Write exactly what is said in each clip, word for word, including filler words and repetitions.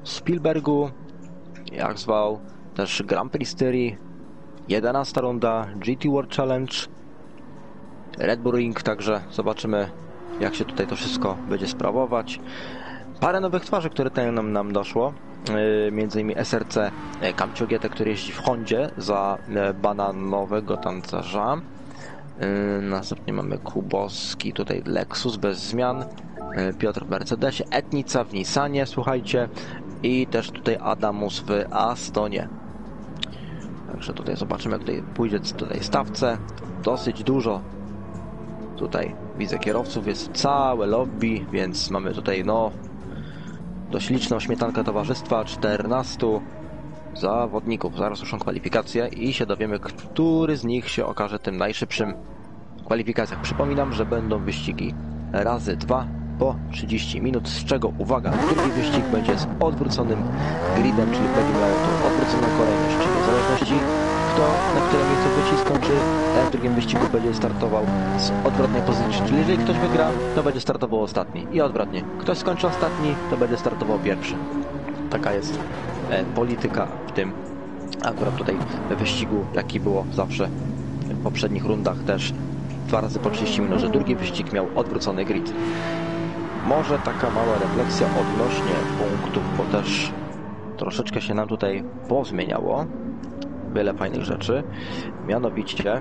Spielbergu, jak zwał, też Grand Prix Styrii, jedenasta runda, G T World Challenge, Red Bull Ring, także zobaczymy, jak się tutaj to wszystko będzie sprawować. Parę nowych twarzy, które tutaj nam, nam doszło, yy, między innymi S R C Kamcio G T, który jeździ w Hondzie za yy, bananowego tancerza. Yy, następnie mamy Kuboski, tutaj Lexus bez zmian, yy, Piotr w Mercedesie, Etnica w Nissanie, słuchajcie, i też tutaj Adamus w Astonie. Także tutaj zobaczymy, jak tutaj pójdzie tutaj stawce. Dosyć dużo tutaj widzę kierowców, jest całe lobby, więc mamy tutaj no dość liczną śmietankę towarzystwa, czternastu zawodników. Zaraz ruszą kwalifikacje i się dowiemy, który z nich się okaże tym najszybszym w kwalifikacjach. Przypominam, że będą wyścigi razy dwa po trzydzieści minut, z czego, uwaga, drugi wyścig będzie z odwróconym gridem, czyli będzie miał tą odwróconą kolejność, czyli w zależności kto na które miejsce wyciską, czy ten w drugim wyścigu będzie startował z odwrotnej pozycji, czyli jeżeli ktoś wygra, to będzie startował ostatni i odwrotnie. Ktoś skończy ostatni, to będzie startował pierwszy. Taka jest e, polityka w tym akurat tutaj wyścigu, jaki było zawsze w poprzednich rundach też dwa razy po trzydzieści minut, że drugi wyścig miał odwrócony grid. Może taka mała refleksja odnośnie punktów, bo też troszeczkę się nam tutaj pozmieniało. Wiele fajnych rzeczy. Mianowicie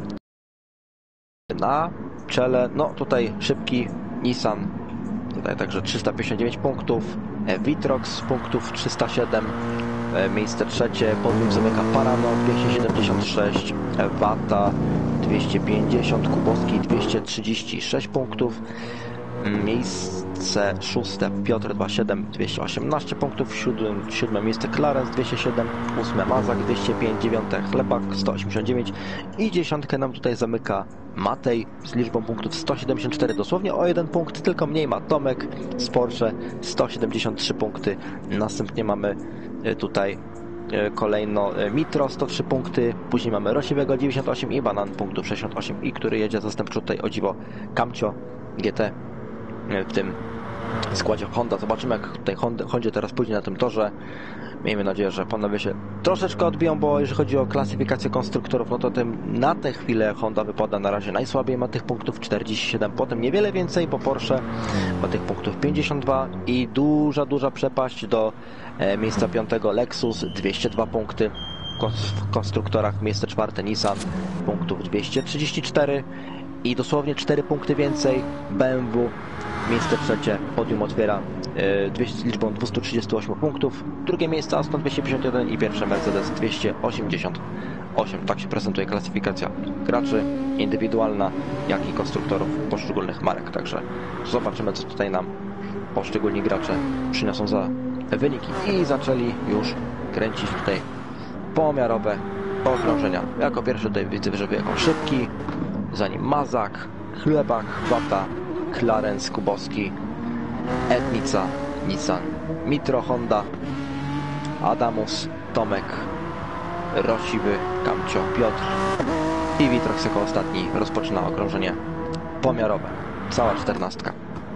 na czele, no tutaj szybki Nissan, tutaj także trzysta pięćdziesiąt dziewięć punktów, Vitrox punktów trzysta siedem, miejsce trzecie, podium zamyka Parano dwieście siedemdziesiąt sześć, Wata dwieście pięćdziesiąt, Kuboski dwieście trzydzieści sześć punktów, miejsce szóste Piotr dwadzieścia siedem, dwieście osiemnaście punktów, siódme, siódme miejsce Clarence dwieście siedem, ósme Mazak dwieście pięć, dziewiąte Chlebak sto osiemdziesiąt dziewięć i dziesiątkę nam tutaj zamyka Matej z liczbą punktów sto siedemdziesiąt cztery, dosłownie o jeden punkt, tylko mniej ma Tomek z Porsche sto siedemdziesiąt trzy punkty. Następnie mamy tutaj kolejno Mitro sto trzy punkty, później mamy Rosiwego dziewięćdziesiąt osiem i Banan punktów sześćdziesiąt osiem, i który jedzie zastępczo tutaj, o dziwo, Kamcio G T w tym składzie Honda. Zobaczymy, jak tutaj Hondzie teraz pójdzie na tym torze. Miejmy nadzieję, że panowie się troszeczkę odbiją, bo jeżeli chodzi o klasyfikację konstruktorów, no to tym na tę chwilę Honda wypada na razie najsłabiej, ma tych punktów czterdzieści siedem, potem niewiele więcej, bo Porsche ma tych punktów pięćdziesiąt dwa i duża, duża przepaść do e, miejsca piątego Lexus, dwieście dwa punkty. W konstruktorach miejsce czwarte Nissan, punktów dwieście trzydzieści cztery i dosłownie cztery punkty więcej B M W, miejsce trzecie, podium otwiera yy, z liczbą dwieście trzydzieści osiem punktów, drugie miejsce Aston dwieście pięćdziesiąt jeden i pierwsze Mercedes dwieście osiemdziesiąt osiem. Tak się prezentuje klasyfikacja graczy, indywidualna, jak i konstruktorów poszczególnych marek. Także zobaczymy, co tutaj nam poszczególni gracze przyniosą za wyniki. I zaczęli już kręcić tutaj pomiarowe okrążenia. Jako pierwszy tutaj widzę, że wyjechał szybki, za nim Mazak, Chlebak, Wata, Clarence, Kuboski, Etnica, Nissan, Mitro, Honda, Adamus, Tomek, Rosiwy, Kamcio, Piotr i Vitrox jako ostatni rozpoczyna okrążenie pomiarowe. Cała czternastka.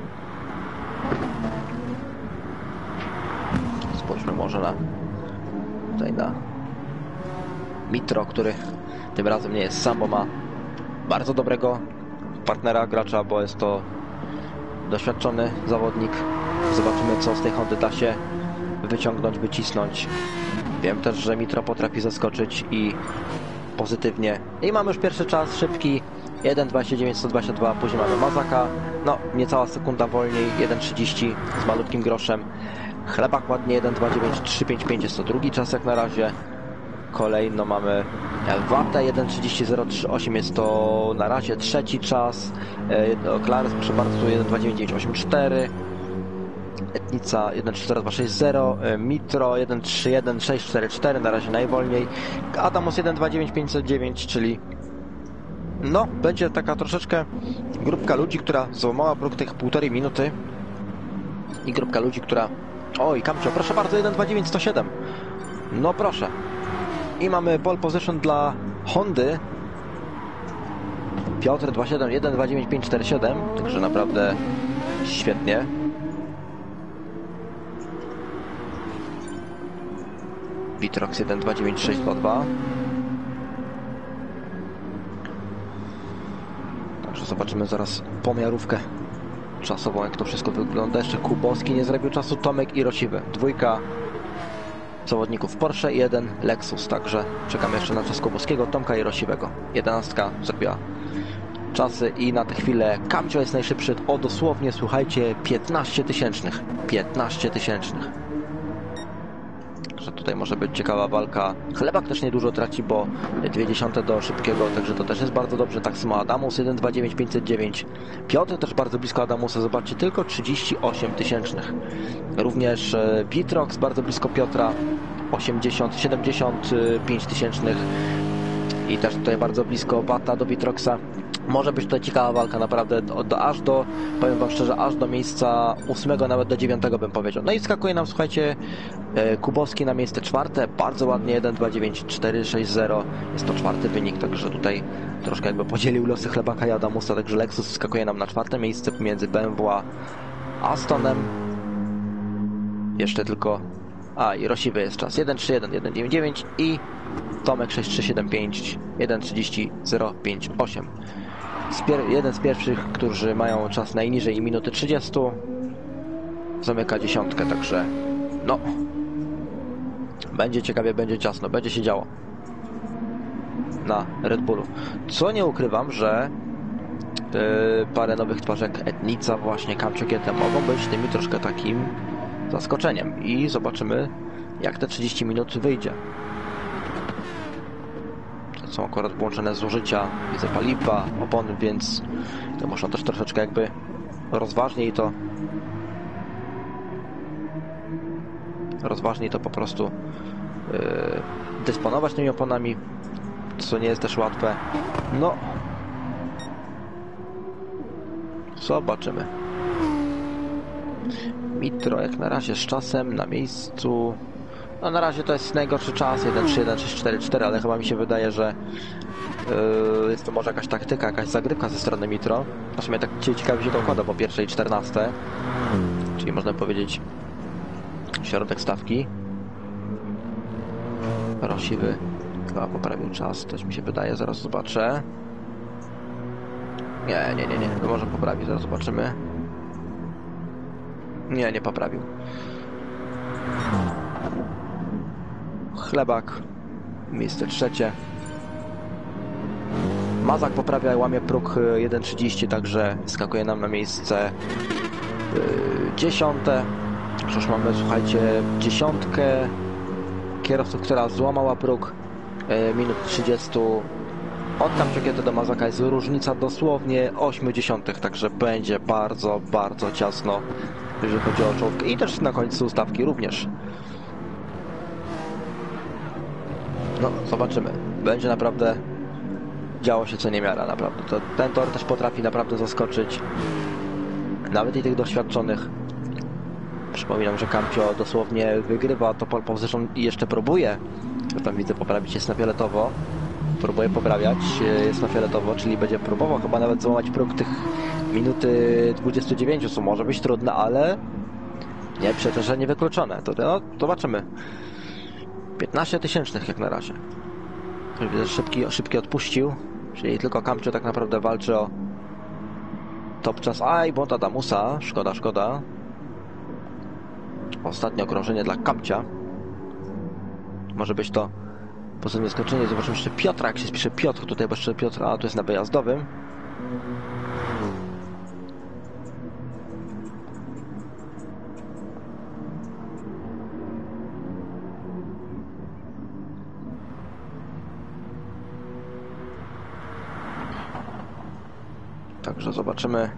Spójrzmy może na tutaj na Mitro, który tym razem nie jest sam, bo ma bardzo dobrego partnera, gracza, bo jest to doświadczony zawodnik. Zobaczymy, co z tej Hondy da się wyciągnąć, wycisnąć. Wiem też, że Mitro potrafi zaskoczyć i pozytywnie. I mamy już pierwszy czas szybki, jeden dwadzieścia dziewięć sto dwadzieścia dwa, później mamy Mazaka, no niecała sekunda wolniej, jeden trzydzieści z malutkim groszem. Chlebak ładnie, jeden dwadzieścia dziewięć trzysta pięćdziesiąt pięć, jest to drugi czas jak na razie. Kolejno mamy Watę jeden trzydzieści zero trzydzieści osiem, jest to na razie trzeci czas. Clarence, proszę bardzo, jeden dwadzieścia dziewięć dziewięćset osiemdziesiąt cztery. Etnica jeden trzy cztery dwa sześć zero, Mitro jeden trzy jeden sześć cztery cztery, na razie najwolniej. Adamus jeden dwa dziewięć pięćset dziewięć, czyli no, będzie taka troszeczkę grupka ludzi, która złamała próg tych półtorej minuty i grupka ludzi, która... Oj, Kamcio, proszę bardzo, jeden dwa dziewięć sto siedem. No proszę. I mamy pole position dla Hondy. Piotr dwa siedem jeden dwa dziewięć pięć cztery siedem, także naprawdę świetnie. Vitrox jeden dwa dziewięć sześć dwa dwa. Także zobaczymy zaraz pomiarówkę czasową, jak to wszystko wygląda. Jeszcze Kubowski nie zrobił czasu, Tomek i Rosiwy. Dwójka zawodników Porsche i jeden Lexus. Także czekamy jeszcze na czas Kubowskiego, Tomka i Rosiwego. Jedenastka zrobiła czasy i na tę chwilę Kamcio jest najszybszy o dosłownie, słuchajcie, piętnaście tysięcznych. piętnaście tysięcznych. Że tutaj może być ciekawa walka. Chlebak też niedużo traci, bo dwie dziesiąte do szybkiego, także to też jest bardzo dobrze. Tak samo Adamus jeden dwa dziewięć pięćset dziewięć. Piotr też bardzo blisko Adamusa, zobaczcie, tylko trzydzieści osiem tysięcznych. Również Vitrox bardzo blisko Piotra, osiemdziesiąt, siedemdziesiąt pięć tysięcznych. I też tutaj bardzo blisko Bata do Vitroxa. Może być tutaj ciekawa walka, naprawdę, do, do, aż do, powiem wam szczerze, aż do miejsca ósmego, nawet do dziewiątego bym powiedział. No i skakuje nam, słuchajcie, e, Kubowski na miejsce czwarte, bardzo ładnie, jeden dwa dziewięć cztery sześć zero, jest to czwarty wynik, także tutaj troszkę jakby podzielił losy Chlebaka i Adamusa, także Lexus skakuje nam na czwarte miejsce pomiędzy B M W a Astonem. Jeszcze tylko, a i Rosiwy jest czas, jeden trzy jeden jeden dziewięć dziewięć i Tomek sześć trzy siedem pięć jeden trzydzieści zero pięć osiem. Jeden z pierwszych, którzy mają czas najniżej i minuty trzydzieści, zamyka dziesiątkę, także no będzie ciekawie, będzie ciasno, będzie się działo na Red Bullu. Co nie ukrywam, że yy, parę nowych twarzek Etnica, właśnie Kamcio G T mogą być tymi troszkę takim zaskoczeniem i zobaczymy, jak te trzydzieści minut wyjdzie. Są akurat włączone zużycia, widzę paliwa, opony, więc to można też troszeczkę jakby rozważniej to rozważniej to po prostu yy, dysponować tymi oponami, co nie jest też łatwe. No zobaczymy. Mitro jak na razie z czasem na miejscu. No na razie to jest najgorszy czas, jeden trzy jeden sześć cztery cztery, ale chyba mi się wydaje, że yy, jest to może jakaś taktyka, jakaś zagrywka ze strony Mitro. W sumie tak ciekawie się to układa po pierwszej czternaste, czyli można powiedzieć środek stawki. Rosiwy chyba poprawił czas, też mi się wydaje, zaraz zobaczę. Nie, nie, nie, nie, to może poprawić, zaraz zobaczymy. Nie, nie poprawił. Chlebak, miejsce trzecie. Mazak poprawia i łamie próg jeden trzydzieści, także skakuje nam na miejsce yy, dziesiąte. Już mamy, słuchajcie, dziesiątkę kierowców, która złamała próg yy, minut trzydzieści. Od Kamciokiety do Mazaka jest różnica dosłownie osiem dziesiątych, także będzie bardzo, bardzo ciasno, jeżeli chodzi o czołówkę i też na końcu stawki również. No, zobaczymy. Będzie naprawdę działo się co niemiara, naprawdę. To, ten tor też potrafi naprawdę zaskoczyć nawet i tych doświadczonych. Przypominam, że Kamcio dosłownie wygrywa to pole position i jeszcze próbuje. Ja tam widzę poprawić, jest na fioletowo. Próbuje poprawiać, jest na fioletowo, czyli będzie próbował chyba nawet złamać próg tych minuty dwudziestu dziewięciu, co może być trudne, ale nie, przecież że nie wykluczone. To no, zobaczymy. piętnaście tysięcznych jak na razie. Widzę, szybki, szybki odpuścił, czyli tylko Kamcio tak naprawdę walczy o top czas. Aj, błąd Adamusa, szkoda, szkoda. Ostatnie okrążenie dla Kamcia. Może być to pozytywne skończenie. Zobaczymy jeszcze Piotra, jak się spisze Piotr tutaj, bo jeszcze Piotr, a tu jest na wyjazdowym. Także zobaczymy,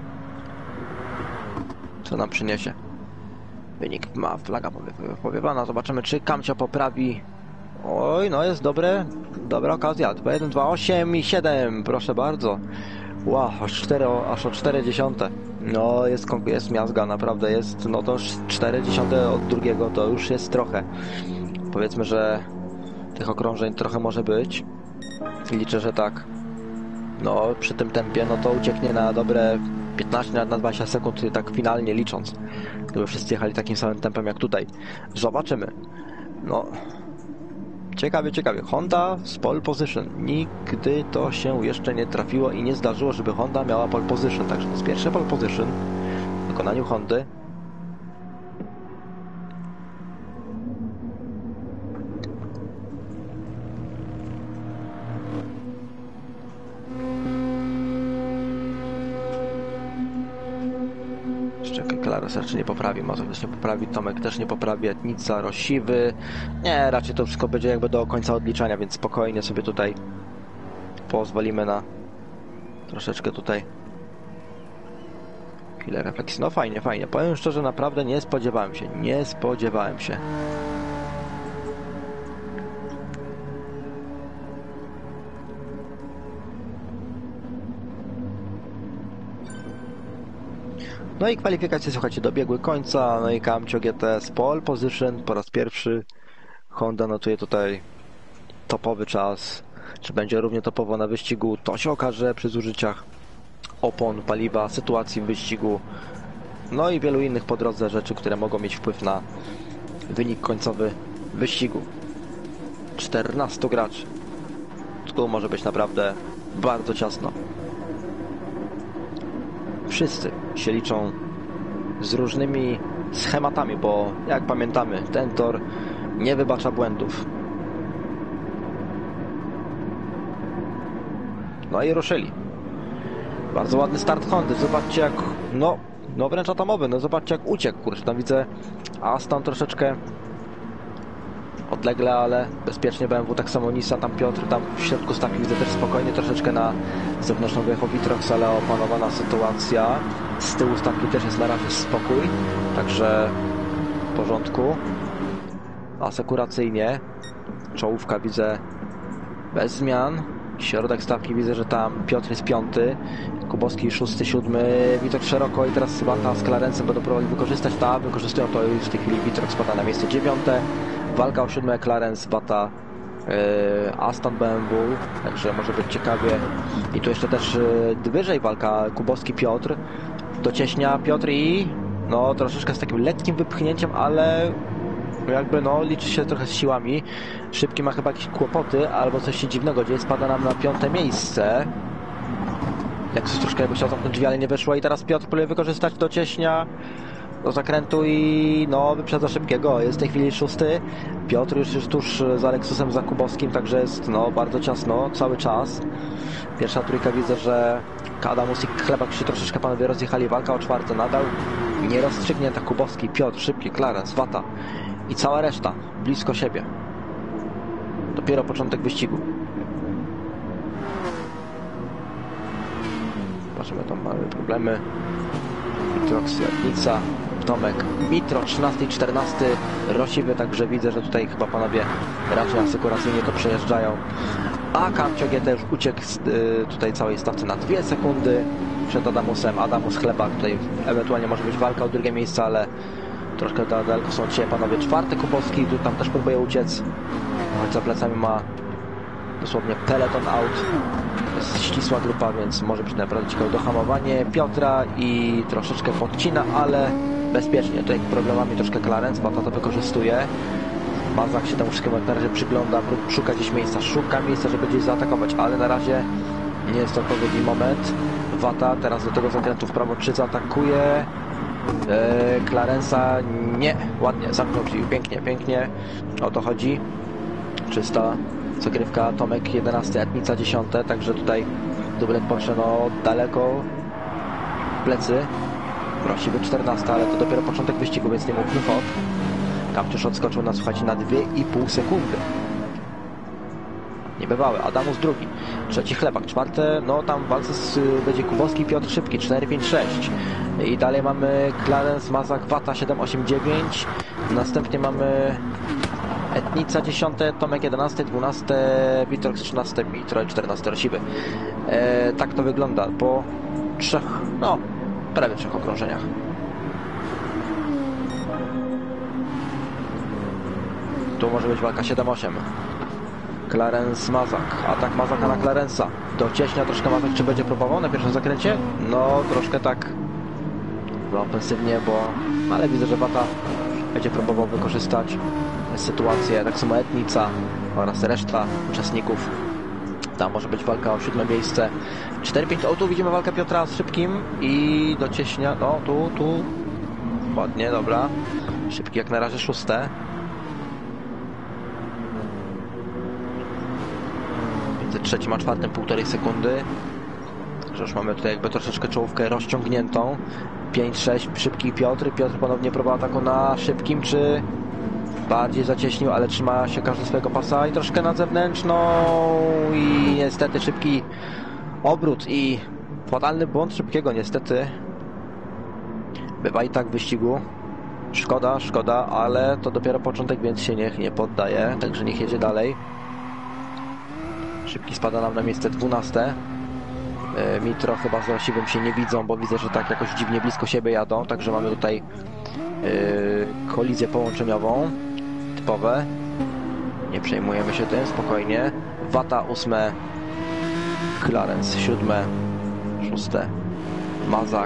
co nam przyniesie. Wynik ma flaga powiewana. Zobaczymy, czy Kamcio poprawi. Oj, no jest dobre, dobra okazja. dwa jeden dwa osiem i siedem, proszę bardzo. Wow, aż cztery, aż o cztery dziesiąte. No jest, jest miazga, naprawdę jest. No to cztery dziesiąte od drugiego to już jest trochę. Powiedzmy, że tych okrążeń trochę może być. I liczę, że tak. No przy tym tempie, no to ucieknie na dobre piętnaście na dwadzieścia sekund, tak finalnie licząc. Gdyby wszyscy jechali takim samym tempem jak tutaj. Zobaczymy. No, Ciekawie, ciekawie. Honda z pole position. Nigdy to się jeszcze nie trafiło i nie zdarzyło, żeby Honda miała pole position. Także to jest pierwsze pole position w wykonaniu Hondy. Clarence raczej nie poprawi, Mazur też nie poprawi, Tomek też nie poprawi, Etnica, Rosiwy. Nie, raczej to wszystko będzie jakby do końca odliczania, więc spokojnie sobie tutaj pozwolimy na troszeczkę tutaj chwilę refleksji. No fajnie, fajnie. Powiem szczerze, naprawdę nie spodziewałem się, nie spodziewałem się. No i kwalifikacje, słuchajcie, dobiegły końca. No i Camcio G T z pole position po raz pierwszy. Honda notuje tutaj topowy czas. Czy będzie równie topowo na wyścigu? To się okaże przy zużyciach opon, paliwa, sytuacji w wyścigu. No i wielu innych po drodze rzeczy, które mogą mieć wpływ na wynik końcowy wyścigu. czternastu graczy. Tu może być naprawdę bardzo ciasno. Wszyscy się liczą z różnymi schematami, bo jak pamiętamy, ten tor nie wybacza błędów. No i ruszyli. Bardzo ładny start Hondy. Zobaczcie jak, no, no wręcz atomowy. No zobaczcie jak uciekł, kurczę. Tam widzę Aston troszeczkę odlegle, ale bezpiecznie B M W, tak samo Nisa, tam Piotr, tam w środku stawki widzę też spokojnie, troszeczkę na zewnętrzną wyjechał Vitrox, ale opanowana sytuacja. Z tyłu stawki też jest na razie spokój, także w porządku. Asekuracyjnie. Czołówka widzę bez zmian. Środek stawki widzę, że tam Piotr jest piąty, Kubowski szósty, siódmy, Vitrox szeroko i teraz chyba ta z Clarencem będą próbowali wykorzystać. Ta, wykorzystują to już w tej chwili. Vitrox spada na miejsce dziewiąte. Walka o siódme, Clarence, Bata, yy, Aston, B M W, także może być ciekawie. I tu jeszcze też yy, wyżej walka Kubowski, Piotr, docieśnia Piotr i no troszeczkę z takim lekkim wypchnięciem, ale jakby no liczy się trochę z siłami. Szybki ma chyba jakieś kłopoty albo coś się dziwnego dzieje, spada nam na piąte miejsce. Lexus troszkę jakby chciał zamknąć drzwi, ale nie wyszło i teraz Piotr próbuje wykorzystać docieśnia do zakrętu i no wyprzedza szybkiego, jest w tej chwili szósty. Piotr już jest tuż za Lexusem, za Kubowskim, także jest no bardzo ciasno cały czas. Pierwsza trójka, widzę, że Adamus i Chlebak się troszeczkę panowie rozjechali, walka o czwarte nadal nie rozstrzygnięta. Kubowski, Piotr, szybki, Clarence, Wata i cała reszta blisko siebie. Dopiero początek wyścigu. Zobaczymy, tam mamy problemy. Vitrox, Etnica, Tomek, Mitro, trzynasty i czternasty, Rosiwy, także widzę, że tutaj chyba panowie raczej asekuracyjnie to przejeżdżają. A Camcio G T już uciekł z y, tutaj całej stawce na dwie sekundy przed Adamusem. Adamus, Chlebak, tutaj ewentualnie może być walka o drugie miejsce, ale troszkę daleko są dzisiaj panowie. Czwarty Kubowski, tu tam też próbuje uciec, choć za plecami ma dosłownie peloton out. Jest ścisła grupa, więc może być naprawdę ciekawe dohamowanie Piotra i troszeczkę podcina, ale bezpiecznie. Tutaj problemami troszkę Clarence, Bata to wykorzystuje. Mazak się temu wszystkiemu na razie przygląda, szuka gdzieś miejsca, szuka miejsca, żeby gdzieś zaatakować, ale na razie nie jest to odpowiedni moment. Wata teraz do tego zakrętu w prawo trzy zaatakuje. Eee, Clarence'a nie, ładnie, zamknął drzwi, pięknie, pięknie, o to chodzi. Czysta zagrywka, Tomek jedenasty, Etnica dziesiąte, także tutaj dublet poszedł no, daleko, plecy, Rosiwy czternasty, ale to dopiero początek wyścigu, więc nie mówmy hop. Kamciusz odskoczył na, słuchajcie, na dwie i pół sekundy. Niebywały. Adamus drugi, trzeci Chlebak, czwarte, no tam w walce z, będzie Kubowski, Piotr Szybki, cztery, pięć, sześć. I dalej mamy Clarence, Mazak, Wata, siedem, osiem, dziewięć. Następnie mamy Etnica dziesiąte, Tomek jedenasty, dwanaście, Vitrox trzynaście, Mitro czternaście, Rosiwy. E, tak to wygląda po trzech, no prawie trzech okrążeniach. Tu może być walka siedem osiem. Clarence, Mazak, atak Mazaka na Clarence'a. Docieśnia troszkę Mazak, czy będzie próbował na pierwszym zakręcie? No troszkę tak ofensywnie, bo ale widzę, że Wata będzie próbował wykorzystać sytuację, tak samo Etnica oraz reszta uczestników. Tam może być walka o siódme miejsce. cztery pięć, o tu widzimy walkę Piotra z Szybkim i do cieśnia, no tu, tu, ładnie, dobra. Szybki jak na razie szóste. Między trzecim a czwartym półtorej sekundy. Że już mamy tutaj jakby troszeczkę czołówkę rozciągniętą. pięć sześć, Szybki Piotr. Piotr ponownie próba ataku na Szybkim, czy bardziej zacieśnił, ale trzyma się każdy swojego pasa i troszkę na zewnętrzną i niestety Szybki obrót i fatalny błąd Szybkiego niestety. Bywa i tak w wyścigu. Szkoda, szkoda, ale to dopiero początek, więc się niech nie poddaje, także niech jedzie dalej. Szybki spada nam na miejsce dwunaste. Mitro chyba z Rosiwym się nie widzą, bo widzę, że tak jakoś dziwnie blisko siebie jadą, także mamy tutaj yy, kolizję połączeniową typowe. Nie przejmujemy się tym, spokojnie. Wata ósme, Clarence siódme, szóste, Mazak.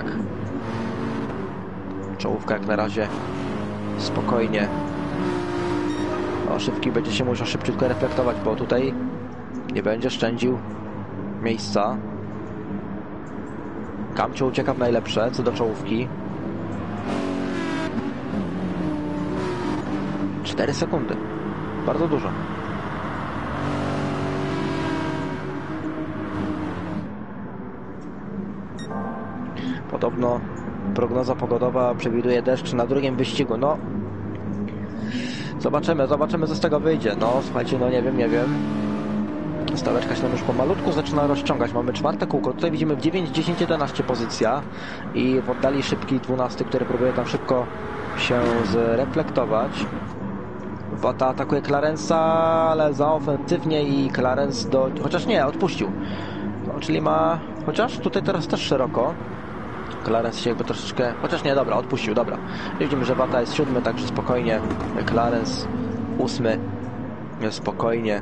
Czołówka jak na razie spokojnie. O, Szybki będzie się musiał szybciutko reflektować, bo tutaj nie będzie szczędził miejsca. Kamcio ucieka w najlepsze co do czołówki. cztery sekundy. Bardzo dużo. Podobno prognoza pogodowa przewiduje deszcz na drugim wyścigu. No, zobaczymy, zobaczymy co z tego wyjdzie. No, słuchajcie, no nie wiem, nie wiem. Staweczka się nam już pomalutku zaczyna rozciągać. Mamy czwarte kółko. Tutaj widzimy w dziewięć, dziesięć, jedenaście pozycja i w oddali Szybki dwunasty, który próbuje tam szybko się zreflektować. Wata atakuje Clarence'a, ale za ofensywnie i Clarence do... chociaż nie, odpuścił. No, czyli ma... chociaż tutaj teraz też szeroko. Clarence się jakby troszeczkę... chociaż nie, dobra, odpuścił, dobra. Widzimy, że Wata jest siódmy, także spokojnie. Clarence ósmy. Spokojnie.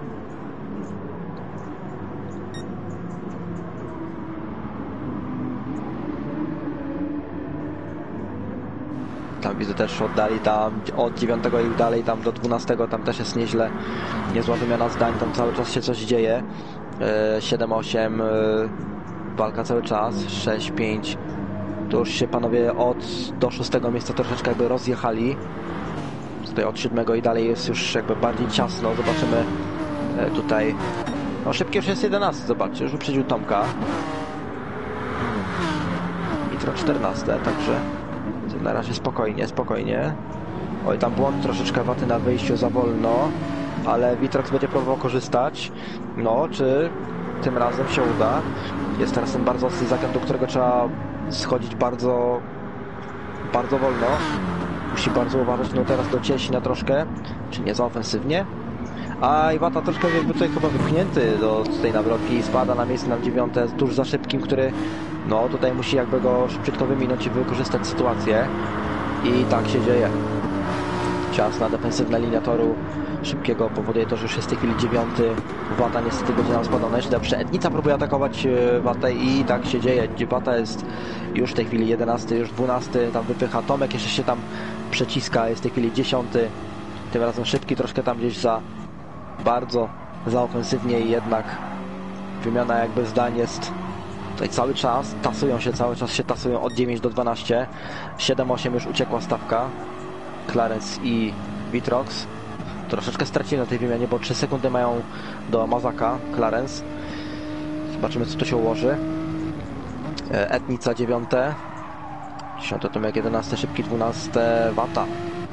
Tam widzę też oddali tam od dziewiątego i dalej tam do dwunastego, tam też jest nieźle, niezła wymiana zdań, tam cały czas się coś dzieje. siedem osiem, walka cały czas, sześć pięć, to już się panowie od do szóstego miejsca troszeczkę jakby rozjechali. Tutaj od siódmego i dalej jest już jakby bardziej ciasno, zobaczymy tutaj. No Szybki już jest jedenasty, zobaczcie, już uprzedził Tomka. Mitro czternaste, także na razie spokojnie, spokojnie. Oj, tam błąd troszeczkę Waty na wyjściu za wolno, ale Vitrox będzie próbował korzystać. No, czy tym razem się uda? Jest teraz ten bardzo ostry zakręt, do którego trzeba schodzić bardzo bardzo wolno. Musi bardzo uważać, no teraz do cieśnia troszkę, czy nie za ofensywnie. A Iwata troszkę jakby tutaj chyba wypchnięty do tej nawrotki i spada na miejsce na dziewiąte, tuż za Szybkim, który no tutaj musi jakby go szybciutko wyminąć i wykorzystać sytuację. I tak się dzieje. Ciasna, defensywna linia toru Szybkiego powoduje to, że już jest w tej chwili dziewiąty. Wata niestety będzie nam spadona jeszcze dobrze. Etnica próbuje atakować Watę i tak się dzieje. Wata jest już w tej chwili jedenasty, już dwunasty, tam wypycha Tomek, jeszcze się tam przeciska, jest w tej chwili dziesiąty. Tym razem Szybki troszkę tam gdzieś za bardzo za ofensywnie i jednak wymiana jakby zdań jest tutaj cały czas, tasują się, cały czas się tasują od dziewięć do dwunastu. siedem osiem już uciekła stawka. Clarence i Vitrox troszeczkę stracili na tej wymianie, bo trzy sekundy mają do Mazaka. Clarence, zobaczymy co tu się ułoży. Etnica dziewiąte, dziesiąte Tomek, jedenaste Szybki, dwunaste Wata.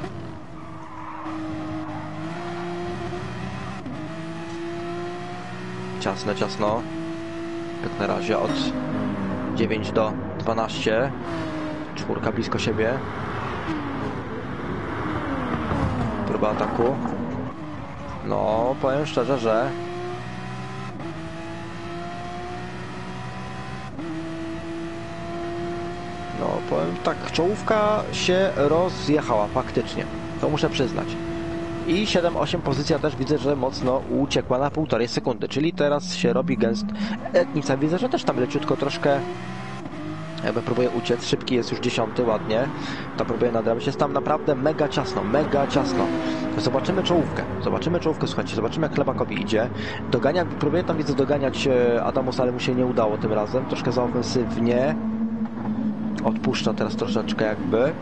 Ciasno, ciasno. Jak na razie od dziewięć do dwunastu. Czwórka blisko siebie. Próba ataku. No, powiem szczerze, że no, powiem tak, czołówka się rozjechała faktycznie. To muszę przyznać. I siedem osiem pozycja też widzę, że mocno uciekła na półtorej sekundy, czyli teraz się robi gęst. Etnica widzę, że też tam leciutko troszkę Jakby próbuje uciec, szybki jest już dziesiąty, ładnie. To próbuje nadrabiać. Jest tam naprawdę mega ciasno, mega ciasno. Zobaczymy czołówkę. Zobaczymy czołówkę, słuchajcie. Zobaczymy, jak Chlebakowi idzie. Dogania, próbuje tam, widzę, doganiać Adamus, ale mu się nie udało tym razem. Troszkę za ofensywnie. Odpuszcza teraz troszeczkę jakby.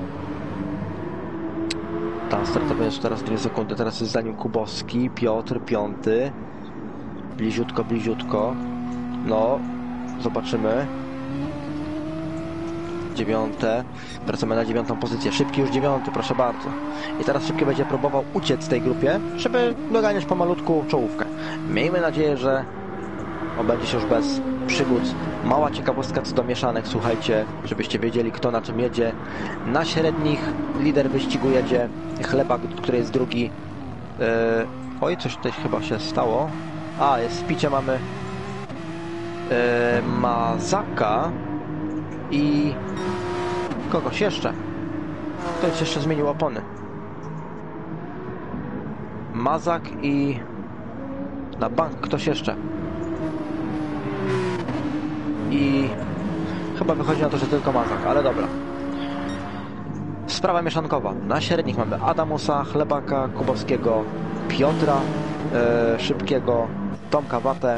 Tam startowy jest teraz dwie sekundy. Teraz jest za nim Kubowski, Piotr, piąty. Bliziutko, bliziutko. No, zobaczymy. Dziewiąte. Wracamy na dziewiątą pozycję. Szybki już dziewiąty, proszę bardzo. I teraz szybki będzie próbował uciec w tej grupie, żeby doganiać pomalutku czołówkę. Miejmy nadzieję, że obędzie się już bez przygód. Mała ciekawostka co do mieszanek, słuchajcie, żebyście wiedzieli, kto na czym jedzie. Na średnich lider wyścigu jedzie Chlebak, który jest drugi. Yy... Oj, coś tutaj chyba się stało. A, jest w picie, mamy yy, Mazaka i kogoś jeszcze. Ktoś jeszcze zmienił opony. Mazak i na bank ktoś jeszcze. I chyba wychodzi na to, że tylko Mazak, ale dobra. Sprawa mieszankowa. Na średnich mamy Adamusa, Chlebaka, Kubowskiego, Piotra, yy, Szybkiego, Tomka Watę.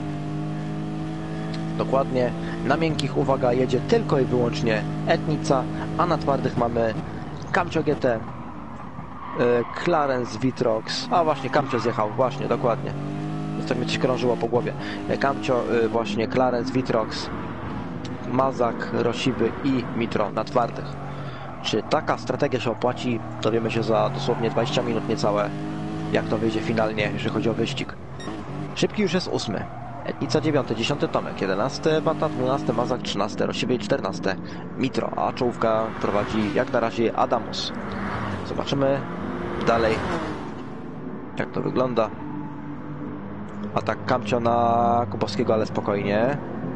Dokładnie. Na miękkich, uwaga, jedzie tylko i wyłącznie Etnica, a na twardych mamy Kamcio G T, yy, Clarence Vitrox, a właśnie Kamcio zjechał, właśnie, dokładnie. To mi coś krążyło po głowie. Kamcio, yy, właśnie Clarence Vitrox, Mazak, Rosiwy i Mitro na twardych. Czy taka strategia się opłaci? Dowiemy się za dosłownie dwadzieścia minut niecałe, jak to wyjdzie finalnie, jeżeli chodzi o wyścig. Szybki już jest ósmy. Etnica dziewiąty, dziesiąty Tomek, jedenasty Wata, dwunasty Mazak, trzynasty Rosiwy i czternasty Mitro, a czołówka prowadzi jak na razie Adamus. Zobaczymy dalej, jak to wygląda. Atak Kamcio na Kubowskiego, ale spokojnie.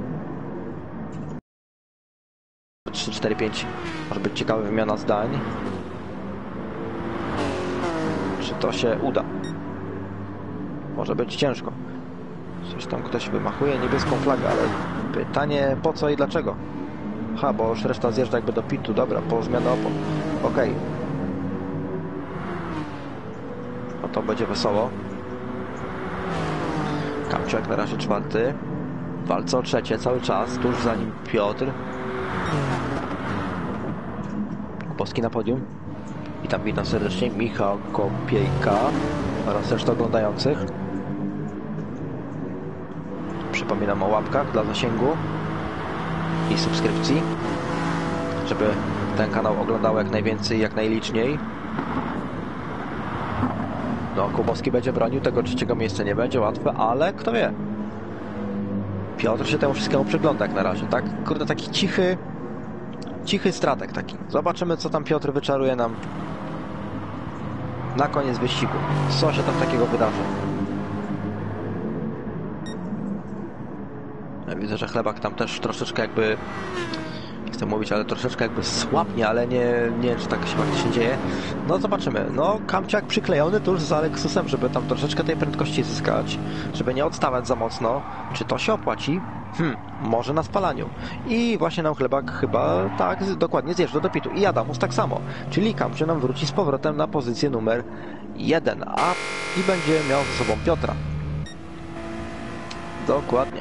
trzy, cztery, pięć. Może być ciekawa wymiana zdań. Czy to się uda? Może być ciężko. Coś tam ktoś wymachuje niebieską flagę, ale pytanie po co i dlaczego? Ha, bo już reszta zjeżdża jakby do pitu. Dobra, po zmianę opon. Okej. Okay. No to będzie wesoło. Kamcio jak na razie czwarty. Walce o trzecie cały czas. Tuż za nim Piotr. Kubowski na podium. Witam, witam serdecznie. Michał Kopiejka oraz reszta oglądających. Przypominam o łapkach dla zasięgu i subskrypcji, żeby ten kanał oglądał jak najwięcej, jak najliczniej. No, Kubowski będzie bronił, tego trzeciego miejsca nie będzie łatwe, ale kto wie. Piotr się temu wszystkiemu przygląda jak na razie, tak? Kurde, taki cichy, cichy stratek taki. Zobaczymy, co tam Piotr wyczaruje nam na koniec wyścigu. Co się tam takiego wydarzy? Ja widzę, że Chlebak tam też troszeczkę jakby, nie chcę mówić, ale troszeczkę jakby słabnie, ale nie, nie wiem, czy tak się faktycznie dzieje. No zobaczymy. No Kamciak przyklejony tuż za Lexusem, żeby tam troszeczkę tej prędkości zyskać, żeby nie odstawać za mocno. Czy to się opłaci? Hmm, może na spalaniu. I właśnie nam Chlebak chyba tak dokładnie zjeżdża do pitu. I Adamus tak samo. Czyli Kamcio nam wróci z powrotem na pozycję numer jeden, a i będzie miał ze sobą Piotra. Dokładnie.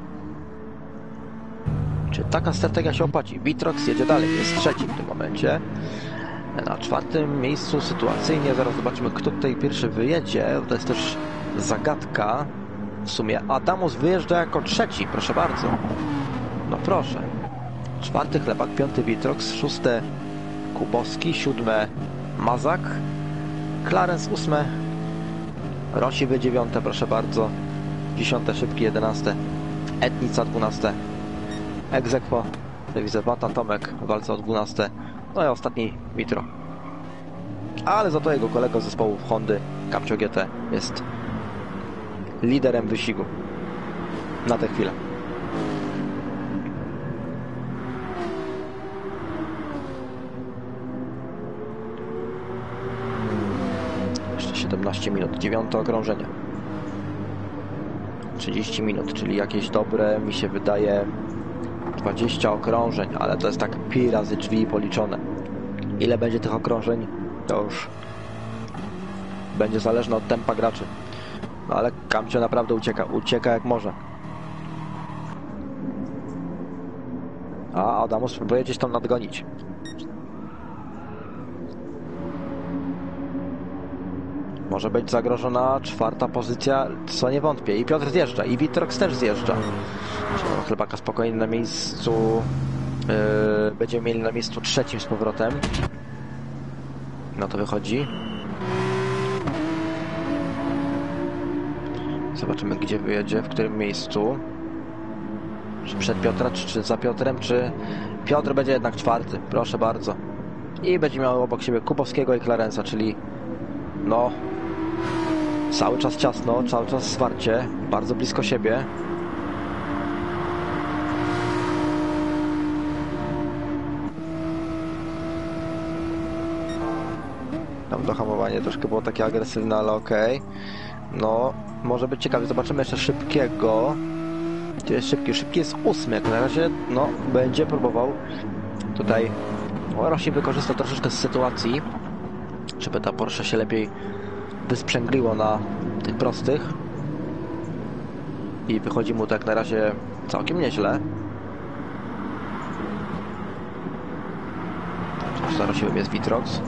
Czy taka strategia się opłaci? Vitrox jedzie dalej, jest trzeci w tym momencie. Na czwartym miejscu sytuacyjnie, zaraz zobaczymy, kto tutaj pierwszy wyjedzie. To jest też zagadka. W sumie Adamus wyjeżdża jako trzeci, proszę bardzo. No proszę. Czwarty Chlebak, piąty Vitrox, szóste Kubowski, siódme Mazak, Clarence ósme, Rosiwy dziewiąte, proszę bardzo, dziesiąte Szybki, jedenaste Etnica, dwunaste Egzekwo, widzę Wata, Tomek w walce o dwunaste, no i ostatni Mitro. Ale za to jego kolega z zespołu Hondy, Kamcio G T, jest liderem wyścigu na tę chwilę. Jeszcze siedemnaście minut, dziewiąte okrążenie. trzydzieści minut, czyli jakieś dobre, mi się wydaje, dwadzieścia okrążeń, ale to jest tak pi razy drzwi policzone. Ile będzie tych okrążeń, to już będzie zależne od tempa graczy. No ale Kamcio naprawdę ucieka, ucieka jak może. A Adamus próbuje gdzieś tam nadgonić. Może być zagrożona czwarta pozycja, co nie wątpię. I Piotr zjeżdża, i Witrox też zjeżdża. Czyli Chlebaka spokojnie na miejscu... Yy, będziemy mieli na miejscu trzecim z powrotem. No to wychodzi. Zobaczymy, gdzie wyjedzie, w którym miejscu. Czy przed Piotra, czy, czy za Piotrem, czy... Piotr będzie jednak czwarty, proszę bardzo. I będzie miał obok siebie Kubowskiego i Clarensa, czyli... No... Cały czas ciasno, cały czas zwarcie, bardzo blisko siebie. Tam dohamowanie troszkę było takie agresywne, ale okej. Okay. No, może być ciekawie. Zobaczymy jeszcze Szybkiego. Gdzie jest Szybki? Szybki jest ósmy. Jak na razie, no, będzie próbował tutaj właśnie wykorzystać troszeczkę z sytuacji, żeby ta Porsche się lepiej wysprzęgliło na tych prostych. I wychodzi mu tak na razie całkiem nieźle. Za siłą jest Witrox.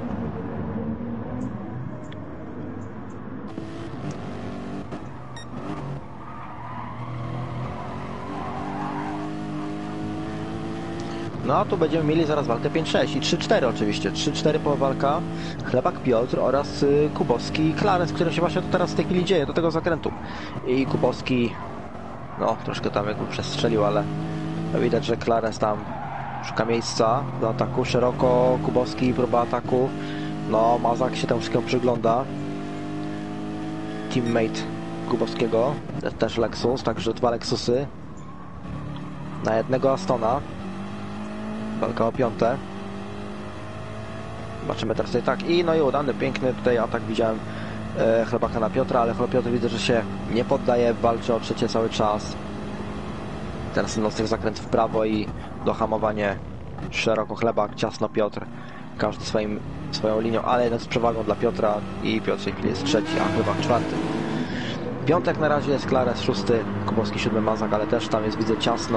No a tu będziemy mieli zaraz walkę pięć sześć i trzy cztery oczywiście. trzy cztery po walka Chlebak Piotr oraz y, Kubowski i Clarence, który się właśnie to teraz w tej chwili dzieje, do tego zakrętu. I Kubowski, no troszkę tam jakby przestrzelił, ale no, widać, że Clarence tam szuka miejsca do ataku. Szeroko Kubowski, próba ataku. No Mazak się tam wszystkiemu przygląda. Teammate Kubowskiego, też Lexus, także dwa Lexusy na jednego Astona. Walka o piąte. Zobaczymy teraz tutaj tak. I no i udany, piękny tutaj atak widziałem e, Chlebaka na Piotra, ale Piotr widzę, że się nie poddaje, walczy o trzecie cały czas. Teraz ten ostry zakręt w prawo i dohamowanie szeroko Chlebak, ciasno Piotr. Każdy swoim, swoją linią, ale jednak z przewagą dla Piotra i Piotr w tej chwili jest trzeci, a Chlebak czwarty. Piątek na razie jest Clarence szósty, Kubowski siódmy, Mazak, ale też tam jest, widzę, ciasno.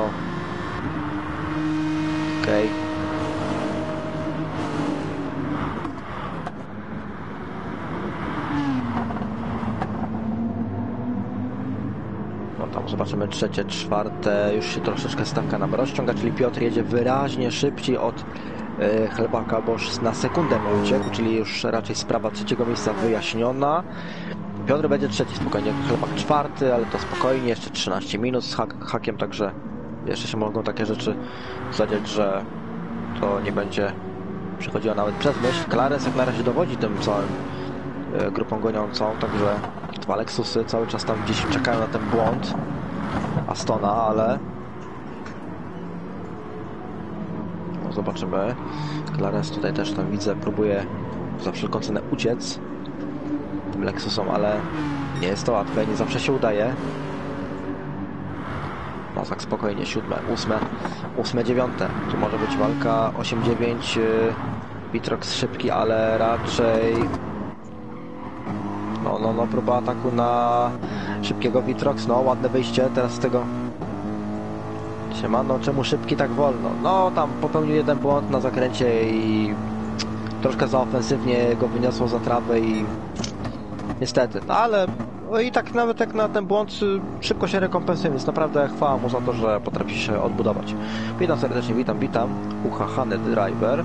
Okej. Okay. No tam zobaczymy trzecie, czwarte, już się troszeczkę stawka nam rozciąga, czyli Piotr jedzie wyraźnie szybciej od yy, Chlebaka, bo już na sekundę mu uciekł, czyli już raczej sprawa trzeciego miejsca wyjaśniona. Piotr będzie trzeci spokojnie, Chlebak czwarty, ale to spokojnie, jeszcze trzynaście minut z hak hakiem, także jeszcze się mogą takie rzeczy zadziać, że to nie będzie przechodziło nawet przez myśl. Clarence jak na razie dowodzi tym całym y, grupą goniącą, także dwa Lexusy cały czas tam gdzieś czekają na ten błąd Astona, ale no, zobaczymy. Clarence tutaj też tam widzę, próbuje za wszelką cenę uciec tym Lexusom, ale nie jest to łatwe, nie zawsze się udaje. Mazak spokojnie, siódme, ósme, ósme, dziewiąte. Tu może być walka osiem dziewięć. Witrox szybki, ale raczej... No, no, no, próba ataku na szybkiego Witrox. No, ładne wyjście teraz z tego. Siemano, czemu szybki tak wolno? No, tam popełnił jeden błąd na zakręcie i troszkę za ofensywnie go wyniosło za trawę i niestety, no ale no i tak nawet jak na ten błąd szybko się rekompensuje, więc naprawdę chwała mu za to, że potrafi się odbudować. Witam serdecznie, witam, witam. Uchachany driver.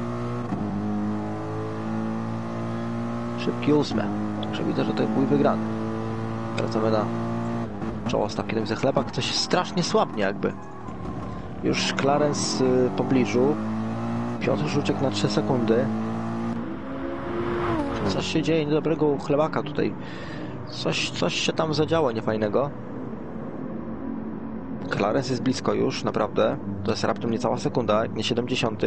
Szybki ósmy. Także widzę, że to jest bój wygrany. Wracamy na czoło stawki. Widzę, Chlebak coś strasznie słabnie jakby. Już Clarence w pobliżu. Piotr Żuczek na trzy sekundy. Coś się dzieje niedobrego u Chlebaka tutaj. Coś, coś się tam zadziało niefajnego. Clarence jest blisko już, naprawdę. To jest raptem niecała sekunda, nie siedemdziesiąt.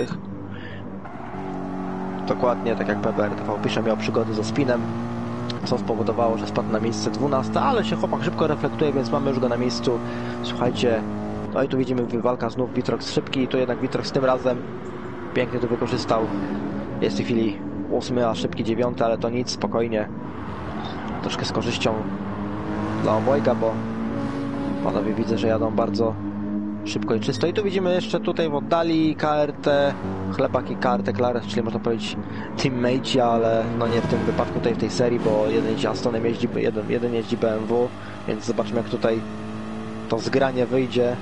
Dokładnie tak jak P B R T V pisze, miał przygody ze spinem, co spowodowało, że spadł na miejsce dwunaste, ale się chłopak szybko reflektuje, więc mamy już go na miejscu, słuchajcie, No i tu widzimy walka znów Witrox szybki i tu jednak Witrox tym razem pięknie to wykorzystał. Jest w tej chwili ósmy, a szybki dziewiąty, ale to nic, spokojnie. Troszkę z korzyścią dla obojga, bo panowie widzę, że jadą bardzo szybko i czysto. I tu widzimy jeszcze tutaj w oddali K R T, Chlebak i K R T Clarence, czyli można powiedzieć teammate'i, ale no nie w tym wypadku tutaj w tej serii, bo jeden jeździ Astonem, jeździ, jeden, jeden jeździ B M W, więc zobaczmy, jak tutaj to zgranie wyjdzie.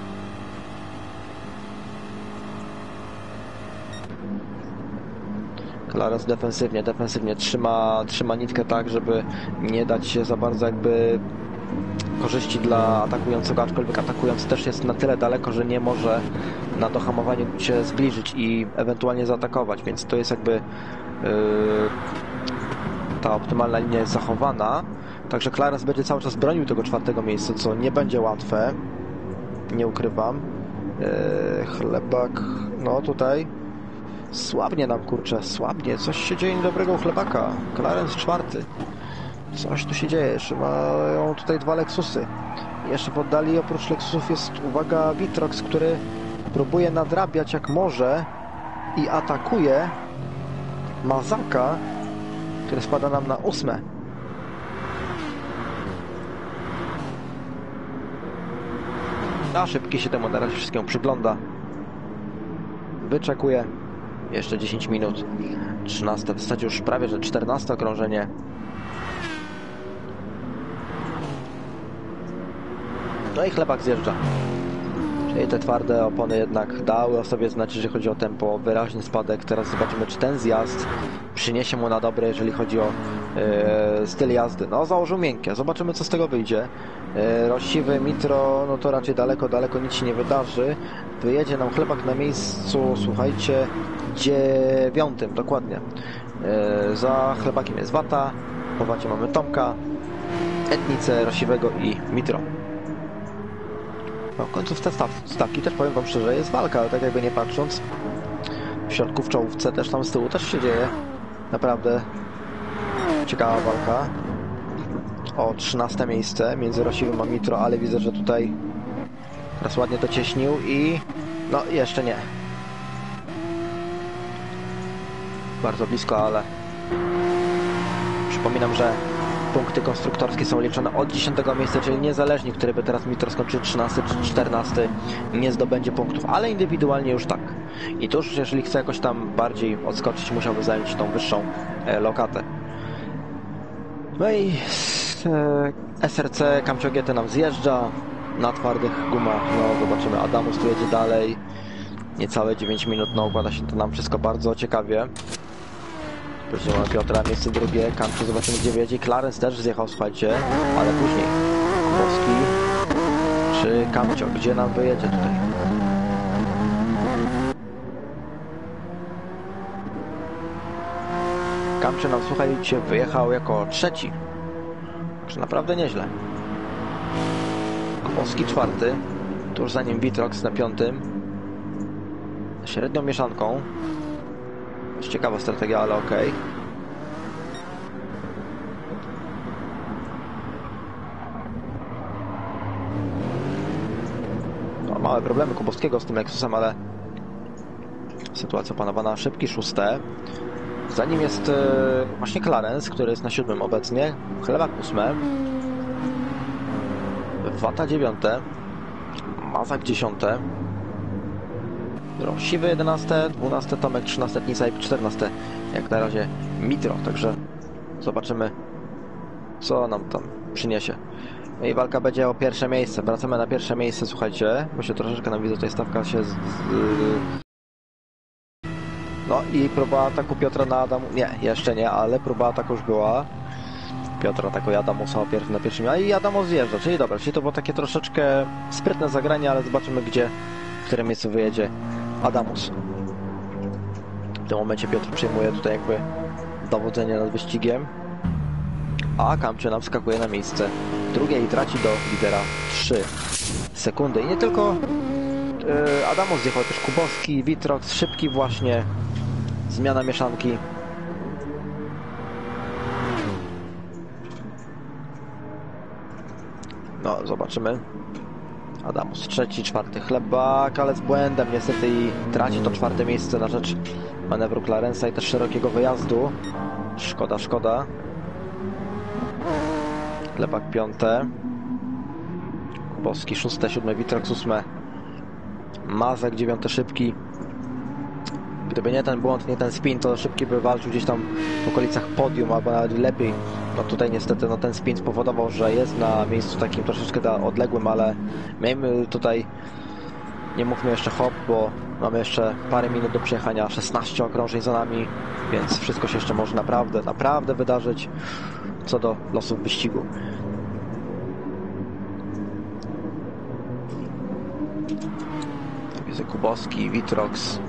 Clarence defensywnie, defensywnie trzyma, trzyma nitkę tak, żeby nie dać się za bardzo jakby korzyści dla atakującego, aczkolwiek atakujący też jest na tyle daleko, że nie może na dohamowaniu się zbliżyć i ewentualnie zaatakować, więc to jest jakby yy, ta optymalna linia jest zachowana, także Clarence będzie cały czas bronił tego czwartego miejsca, co nie będzie łatwe, nie ukrywam. Yy, Chlebak, no tutaj słabnie nam, kurczę, słabnie, coś się dzieje niedobrego u Chlebaka. Clarence czwarty. Coś tu się dzieje, jeszcze mają tutaj dwa Lexusy. Jeszcze w oddali oprócz Lexusów jest, uwaga, Witrox, który próbuje nadrabiać jak może i atakuje Mazaka, który spada nam na ósme. A szybki się temu na razie wszystkiemu przygląda. Wyczekuje. Jeszcze dziesięć minut. trzynaste, w zasadzie już prawie, że czternaste okrążenie. No i Chlebak zjeżdża. Czyli te twarde opony jednak dały o sobie znać, jeżeli chodzi o tempo, wyraźny spadek. Teraz zobaczymy, czy ten zjazd przyniesie mu na dobre, jeżeli chodzi o e, styl jazdy. No, założył miękkie. Zobaczymy, co z tego wyjdzie. E, Rozsiwy Mitro, no to raczej daleko, daleko nic się nie wydarzy. Wyjedzie nam Chlebak na miejscu, słuchajcie, dziewiątym, dokładnie. E, za Chlebakiem jest Wata, po Wacie mamy Tomka, Etnicę, Rozsiwego i Mitro. No, w końcu w te staw, stawki też powiem wam szczerze, jest walka, ale tak jakby nie patrząc, w środku, w czołówce, też tam z tyłu też się dzieje naprawdę ciekawa walka o trzynaste miejsce między Rosiwym a Mitro, ale widzę, że tutaj raz ładnie docieśnił i no jeszcze nie. Bardzo blisko, ale przypominam, że punkty konstruktorskie są liczone od dziesiątego miejsca, czyli niezależnie, który by teraz Mitro skończył trzynasty czy czternasty, nie zdobędzie punktów, ale indywidualnie już tak. I to już, jeżeli chce jakoś tam bardziej odskoczyć, musiałby zająć tą wyższą e, lokatę. No i e, S R C Camcio G T nam zjeżdża na twardych gumach. No zobaczymy, Adamus tu jedzie dalej. Niecałe dziewięć minut, no układa się to nam wszystko bardzo ciekawie. Później mamy Piotra, miejsce drugie, Camcio, zobaczymy, gdzie wyjedzie. Clarence też zjechał, słuchajcie, ale później Kubowski czy Camcio, gdzie nam wyjedzie tutaj? Camcio nam, słuchajcie, wyjechał jako trzeci, także naprawdę nieźle. Kubowski czwarty, tuż za nim Witrox na piątym, średnią mieszanką. Ciekawa strategia, ale okej. No, małe problemy Kubowskiego z tym Lexusem, ale sytuacja panowana. Szybki szóste. Za nim jest e, właśnie Clarence, który jest na siódmym obecnie. Chlebak ósme. Wata dziewiąte. Mazak dziesiąte. Siwy jedenaste, dwunaste Tomek, trzynaste Etnica i czternaste jak na razie Mitro, także zobaczymy, co nam tam przyniesie. No i walka będzie o pierwsze miejsce. Wracamy na pierwsze miejsce, słuchajcie, bo się troszeczkę nam widzę, tutaj stawka się z... z... No i próba ataku Piotra na Adamu, nie, jeszcze nie, ale próba ataku już była. Piotr atakuje Adamusa na pierwszym, a i Adamus zjeżdża, czyli dobra, czyli to było takie troszeczkę sprytne zagranie, ale zobaczymy, gdzie, w którym miejscu wyjedzie Adamus. W tym momencie Piotr przejmuje tutaj jakby dowodzenie nad wyścigiem, a Camcio nam wskakuje na miejsce drugie i traci do lidera trzy sekundy. I nie tylko yy, Adamus zjechał, też Kubowski, Witrox, szybki właśnie, zmiana mieszanki. No, zobaczymy. Adamus trzeci, czwarty Chlebak, ale z błędem niestety i traci to czwarte miejsce na rzecz manewru Clarensa i też szerokiego wyjazdu. Szkoda, szkoda. Chlebak piąte. Kubowski szóste, siódme Witrox ósme. Mazak dziewiąty Szybki. Gdyby nie ten błąd, nie ten spin, to Szybki by walczył gdzieś tam w okolicach podium, albo nawet lepiej. No tutaj niestety no, ten spin spowodował, że jest na miejscu takim troszeczkę odległym, ale miejmy tutaj, nie mówmy jeszcze hop, bo mamy jeszcze parę minut do przejechania, szesnaście okrążeń za nami, więc wszystko się jeszcze może naprawdę, naprawdę wydarzyć co do losów wyścigu. Widzę Kubowski, Witrox.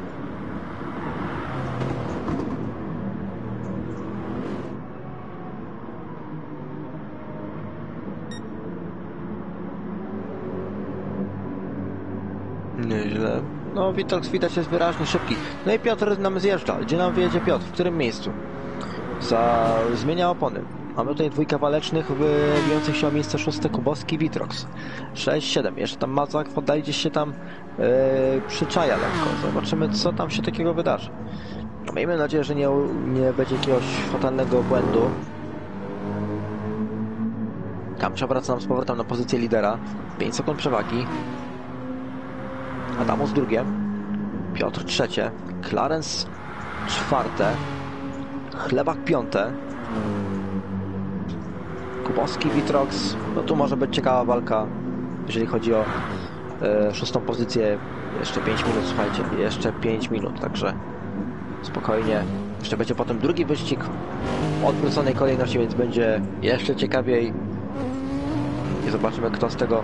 Nieźle. No, Witrox widać jest wyraźnie szybki. No i Piotr nam zjeżdża. Gdzie nam wyjedzie Piotr? W którym miejscu? Za... Zmienia opony. Mamy tutaj dwójkę walecznych wybijących się o miejsce szóste Kubowski, Witrox. sześć, siedem. Jeszcze tam Mazak poddali gdzieś się tam yy, przyczaja lekko. Zobaczymy, co tam się takiego wydarzy. No, miejmy nadzieję, że nie, nie będzie jakiegoś fatalnego błędu. Tam przewraca nam z powrotem na pozycję lidera. pięć sekund przewagi. Adamus drugie, Piotr trzecie, Clarence czwarte, Chlebak piąte, Kubowski, Witrox. No tu może być ciekawa walka, jeżeli chodzi o e, szóstą pozycję. Jeszcze pięć minut, słuchajcie, jeszcze pięć minut, także spokojnie. Jeszcze będzie potem drugi wyścig odwróconej kolejności, więc będzie jeszcze ciekawiej i zobaczymy, kto z tego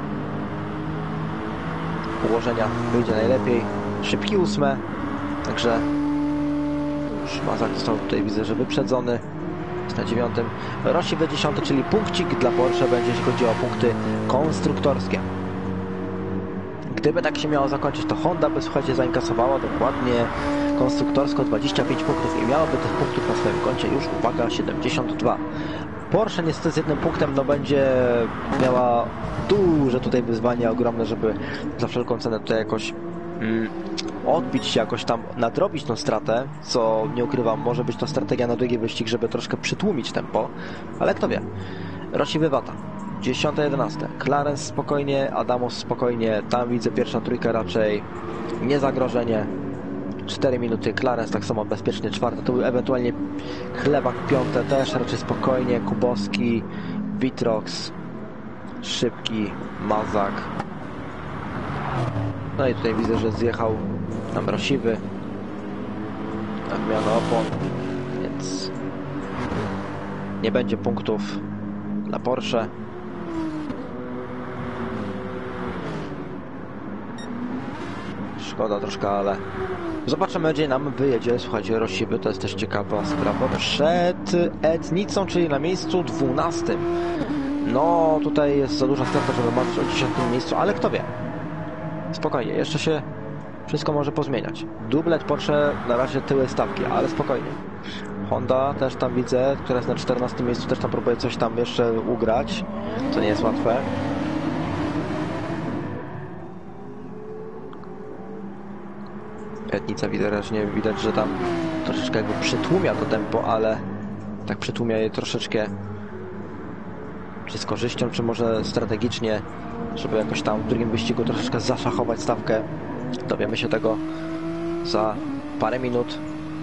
ułożenia wyjdzie najlepiej. Szybki ósme, także już Mazak został tutaj, widzę, że wyprzedzony. Jest na dziewiątym. Rossi w dziesiąty, czyli punkcik dla Porsche będzie, jeśli chodzi o punkty konstruktorskie. Gdyby tak się miało zakończyć, to Honda by, słuchajcie, zainkasowała dokładnie konstruktorsko dwadzieścia pięć punktów i miałaby tych punktów na swoim koncie już, uwaga, siedemdziesiąt dwa. Porsche niestety z jednym punktem no będzie miała duże tutaj wyzwanie ogromne, żeby za wszelką cenę tutaj jakoś mm, odbić się, jakoś tam nadrobić tą stratę, co nie ukrywam, może być to strategia na drugi wyścig, żeby troszkę przytłumić tempo, ale kto wie. Rossi wywata. dziesiąte, jedenaste. Clarence spokojnie, Adamus spokojnie, tam widzę pierwsza trójka raczej nie zagrożenie. cztery minuty, Clarence tak samo bezpiecznie, czwarte, tu ewentualnie Chlebak piąte, też raczej spokojnie, Kubowski, Witrox, Szybki, Mazak. No i tutaj widzę, że zjechał nam Rosiwy na wymianę opon, więc nie będzie punktów dla Porsche. Szkoda troszkę, ale zobaczymy, gdzie nam wyjedzie. Słuchajcie, Rosiwy, to jest też ciekawa sprawa. Przed Ednicą, czyli na miejscu dwunastym. No, tutaj jest za duża strata, żeby marzyć o dziesiątym miejscu, ale kto wie. Spokojnie, jeszcze się wszystko może pozmieniać. Dublet Porsche na razie tyły stawki, ale spokojnie. Honda też tam widzę, która jest na czternastym miejscu, też tam próbuje coś tam jeszcze ugrać, co nie jest łatwe. Ednica widocznie widać, że tam troszeczkę jakby przytłumia to tempo, ale tak przytłumia je troszeczkę, czy z korzyścią, czy może strategicznie, żeby jakoś tam w drugim wyścigu troszeczkę zaszachować stawkę. Dowiemy się tego za parę minut.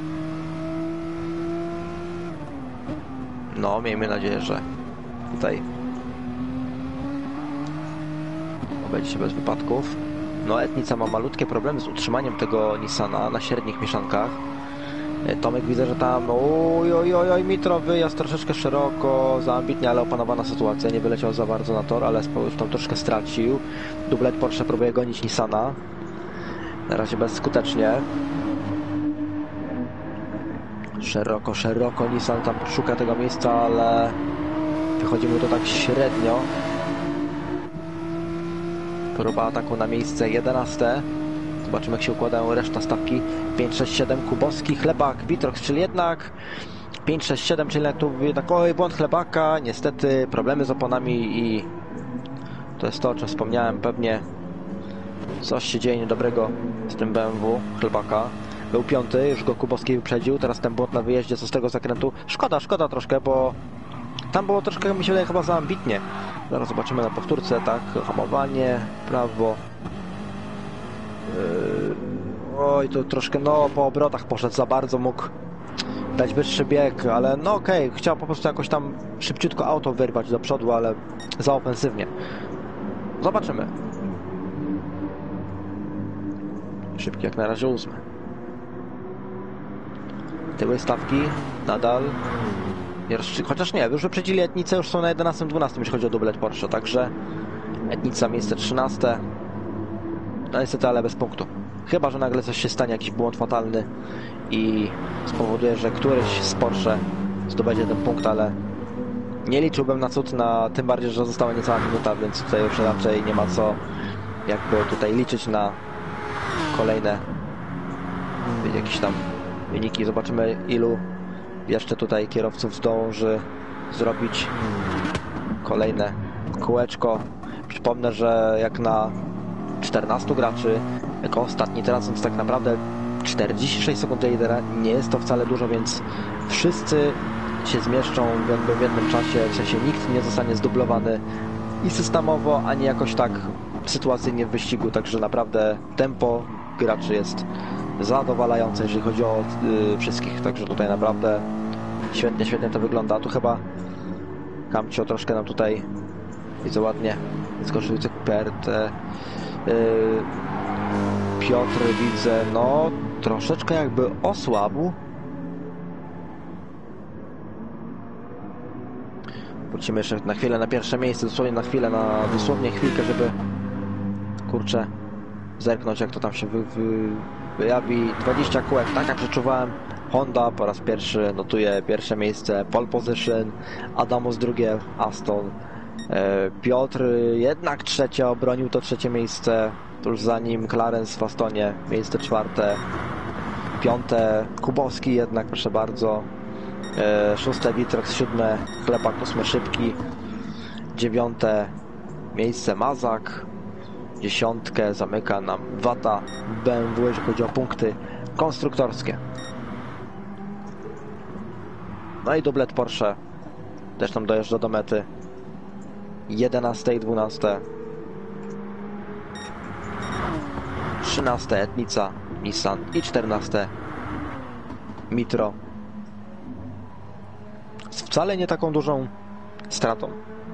No, miejmy nadzieję, że tutaj obejdzie się bez wypadków. No, Ednica ma malutkie problemy z utrzymaniem tego Nissana na średnich mieszankach. Tomek widzę, że tam oj, oj, oj, oj, Mitro wyjazd troszeczkę szeroko, za ambitnie, ale opanowana sytuacja, nie wyleciał za bardzo na tor, ale już tam troszkę stracił. Dublet Porsche próbuje gonić Nissana, na razie bezskutecznie. Szeroko, szeroko Nissan tam szuka tego miejsca, ale wychodzi mu to tak średnio. Próba ataku na miejsce jedenaste. Zobaczymy, jak się układają reszta stawki. pięć, sześć, siedem, Kubowski, Chlebak, Witrox, czyli jednak pięć, sześć, siedem, czyli tu jednak oj, błąd Chlebaka, niestety problemy z oponami i To jest to, o czym wspomniałem. Pewnie coś się dzieje niedobrego z tym B M W Chlebaka. Był piąty, już go Kubowski wyprzedził. Teraz ten błąd na wyjeździe, co z tego zakrętu. Szkoda, szkoda troszkę, bo tam było troszkę, mi się wydaje, chyba za ambitnie. Zaraz zobaczymy na powtórce, tak, hamowanie, prawo. Yy... Oj, to troszkę, no, po obrotach poszedł za bardzo, mógł dać wyższy bieg, ale no okej, okay. Chciał po prostu jakoś tam szybciutko auto wyrwać do przodu, ale za ofensywnie. Zobaczymy. Szybki jak na razie ósmy. Tyły stawki nadal. Chociaż nie, już wyprzedzili Etnicę, już są na jedenastym dwunastym, jeśli chodzi o dublet Porsche, także Etnica miejsce trzynaste. No niestety, ale bez punktu. Chyba że nagle coś się stanie, jakiś błąd fatalny i spowoduje, że któryś z Porsche zdobędzie ten punkt, ale nie liczyłbym na cud, na tym bardziej, że została niecała minuta, więc tutaj już raczej nie ma co jakby tutaj liczyć na kolejne jakieś tam wyniki. Zobaczymy, ilu jeszcze tutaj kierowców zdąży zrobić kolejne kółeczko. Przypomnę, że jak na czternastu graczy, jako ostatni tracąc tak naprawdę czterdzieści sześć sekund lidera, nie jest to wcale dużo, więc wszyscy się zmieszczą jakby w jednym czasie, w sensie nikt nie zostanie zdublowany i systemowo, ani jakoś tak sytuacyjnie w wyścigu, także naprawdę tempo graczy jest zadowalające, jeżeli chodzi o yy, wszystkich, także tutaj naprawdę świetnie, świetnie to wygląda. Tu chyba Kamcio troszkę nam tutaj, widzę, ładnie skoczył Pert, yy, Piotr, widzę, no troszeczkę jakby osłabł. Wrócimy jeszcze na chwilę na pierwsze miejsce, dosłownie na chwilę, na dosłownie chwilkę, żeby kurczę zerknąć, jak to tam się wy, wy, wyjawi. dwadzieścia kółek, tak jak przeczuwałem. Honda po raz pierwszy notuje pierwsze miejsce, pole position, Adamus drugie, Aston, e, Piotr jednak trzecie, obronił to trzecie miejsce, tuż za nim Clarence w Astonie, miejsce czwarte, piąte Kubowski jednak, proszę bardzo, e, szóste Witrox, siódme Chlebak, ósme Szybki, dziewiąte miejsce Mazak, dziesiątkę zamyka nam Wata B M W, jeżeli chodzi o punkty konstruktorskie. No i dublet Porsche też tam dojeżdża do mety. jedenaste i dwunaste. trzynaste Etnica, Nissan i czternaste Mitro. Z wcale nie taką dużą stratą.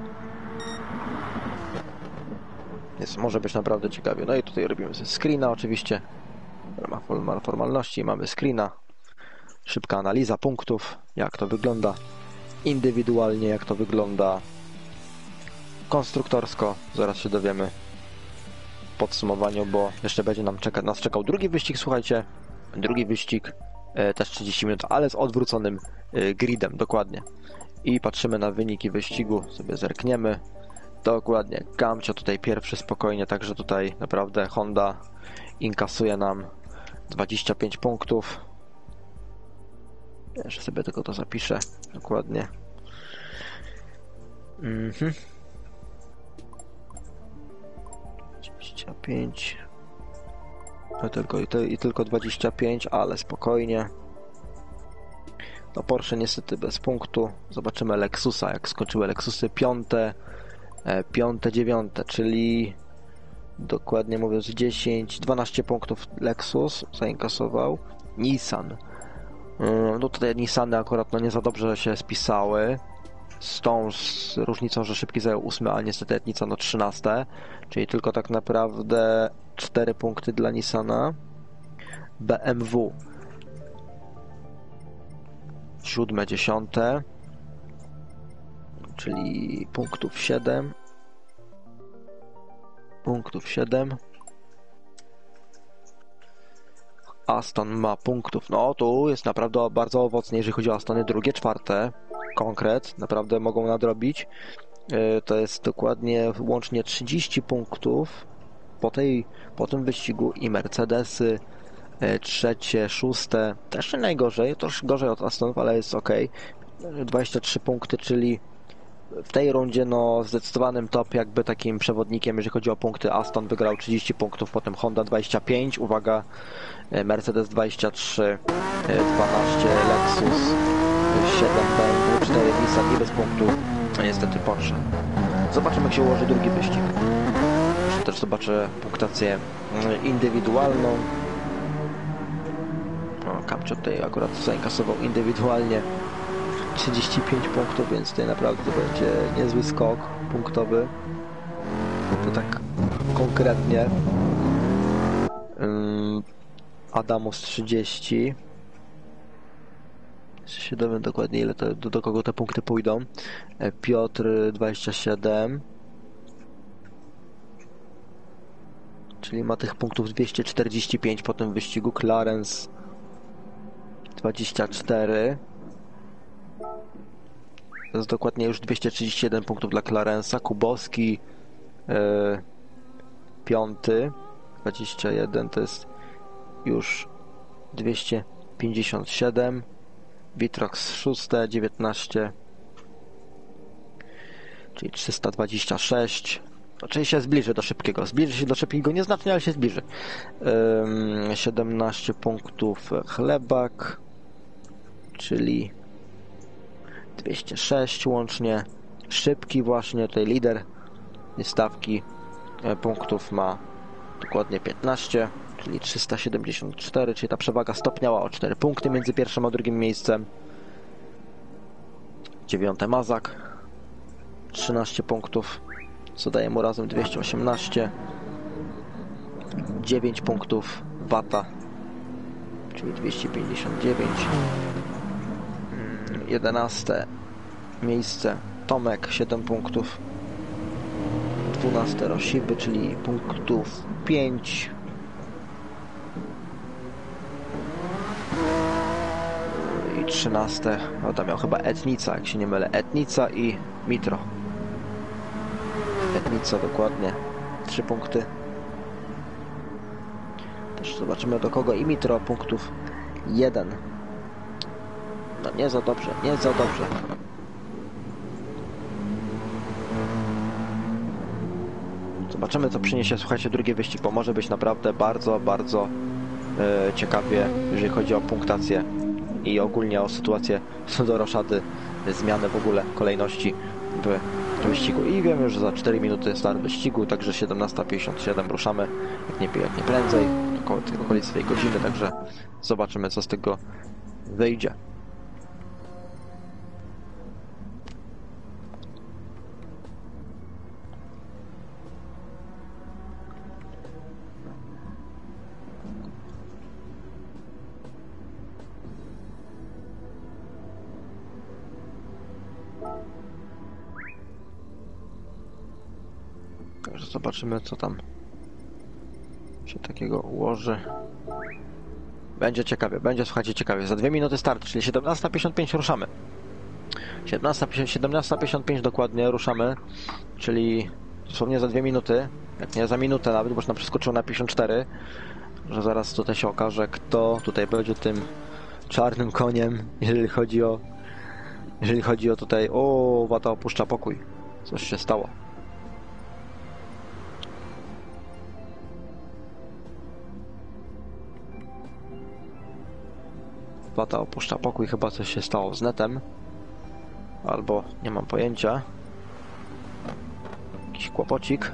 Jest, może być naprawdę ciekawie. No i tutaj robimy sobie screena oczywiście. W ramach formalności mamy screena. Szybka analiza punktów, jak to wygląda indywidualnie, jak to wygląda konstruktorsko. Zaraz się dowiemy w podsumowaniu, bo jeszcze będzie nam czeka, nas czekał drugi wyścig, słuchajcie. Drugi wyścig, e, też trzydzieści minut, ale z odwróconym e, gridem, dokładnie. I patrzymy na wyniki wyścigu, sobie zerkniemy. Dokładnie, Kamcio tutaj pierwszy spokojnie, także tutaj naprawdę Honda inkasuje nam dwadzieścia pięć punktów. Jeszcze sobie tylko to zapiszę dokładnie. Mhm. dwadzieścia pięć. No tylko, i, to, i tylko dwadzieścia pięć, ale spokojnie. No Porsche niestety bez punktu. Zobaczymy Lexusa, jak skończyły Lexusy. Piąte, e, piąte, dziewiąte, czyli dokładnie mówiąc dziesięć, dwanaście punktów Lexus zainkasował. Nissan. No tutaj Nissany akurat no nie za dobrze się spisały. Z tą z różnicą, że Szybki zajął ósmy, a niestety Etnica no trzynaste. Czyli tylko tak naprawdę cztery punkty dla Nissana. B M W siódme, dziesiąte. Czyli punktów siedem. Punktów siedem. Aston ma punktów, no tu jest naprawdę bardzo owocnie, jeżeli chodzi o Astony, drugie, czwarte, konkret, naprawdę mogą nadrobić. Yy, to jest dokładnie łącznie trzydzieści punktów po, tej, po tym wyścigu i Mercedesy, yy, trzecie, szóste, też nie najgorzej, troszkę gorzej od Astonów, ale jest ok. dwadzieścia trzy punkty, czyli w tej rundzie no zdecydowanym top jakby takim przewodnikiem, jeżeli chodzi o punkty. Aston wygrał trzydzieści punktów, potem Honda dwadzieścia pięć, uwaga, Mercedes dwadzieścia trzy, dwanaście Lexus, siedem B M W, cztery Nissan i bez punktu niestety Porsche. Zobaczymy, jak się ułoży drugi wyścig. Jeszcze też zobaczę punktację indywidualną. No, Kapcio tutaj akurat zainkasował indywidualnie trzydzieści pięć punktów, więc tutaj naprawdę to będzie niezły skok punktowy. To tak konkretnie. Adamus trzydzieści. Jeszcze się dowiem dokładnie, ile to, do, do kogo te punkty pójdą. Piotr dwadzieścia siedem. Czyli ma tych punktów dwieście czterdzieści pięć po tym wyścigu. Clarence dwadzieścia cztery. To jest dokładnie już dwieście trzydzieści jeden punktów dla Clarensa. Kubowski yy, piąty, dwadzieścia jeden to jest już dwieście pięćdziesiąt siedem. Vitrox szóste, dziewiętnaście, czyli trzysta dwadzieścia sześć. Czyli się zbliży do szybkiego. Zbliży się do szybkiego nieznacznie, ale się zbliży. Yy, siedemnaście punktów Chlebak, czyli dwieście sześć łącznie. Szybki właśnie, tutaj lider stawki punktów ma dokładnie piętnaście, czyli trzysta siedemdziesiąt cztery, czyli ta przewaga stopniała o cztery punkty między pierwszym a drugim miejscem. Dziewiąte Mazak, trzynaście punktów, co daje mu razem dwieście osiemnaście. dziewięć punktów Wata, czyli dwieście pięćdziesiąt dziewięć. jedenaste miejsce Tomek, siedem punktów. dwunaste Rosiby, czyli punktów pięć. I trzynaste, no tam miał chyba Etnica, jak się nie mylę. Etnica i Mitro. Etnica dokładnie, trzy punkty. Też zobaczymy do kogo i Mitro punktów jeden. No nie za dobrze, nie za dobrze. Zobaczymy, co przyniesie, słuchajcie, drugi wyścig, bo może być naprawdę bardzo, bardzo e, ciekawie, jeżeli chodzi o punktację i ogólnie o sytuację co do roszady, zmiany w ogóle kolejności w wyścigu. I wiemy już, że za cztery minuty start wyścigu, także siedemnasta pięćdziesiąt siedem ruszamy, jak nie, jak nie prędzej, około tych okolic tej godziny, także zobaczymy, co z tego wyjdzie. Także zobaczymy, co tam się takiego ułoży. Będzie ciekawie, będzie, słuchajcie, ciekawie. Za dwie minuty start, czyli siedemnasta pięćdziesiąt pięć ruszamy. siedemnasta pięćdziesiąt pięć dokładnie ruszamy, czyli dosłownie za dwie minuty, jak nie za minutę nawet, bo już nam przeskoczył na pięćdziesiąt cztery, że zaraz tutaj się okaże, kto tutaj będzie tym czarnym koniem, jeżeli chodzi o jeżeli chodzi o tutaj, o, Wata opuszcza pokój. Coś się stało. Wata opuszcza pokój, chyba coś się stało z netem. Albo nie mam pojęcia. Jakiś kłopocik.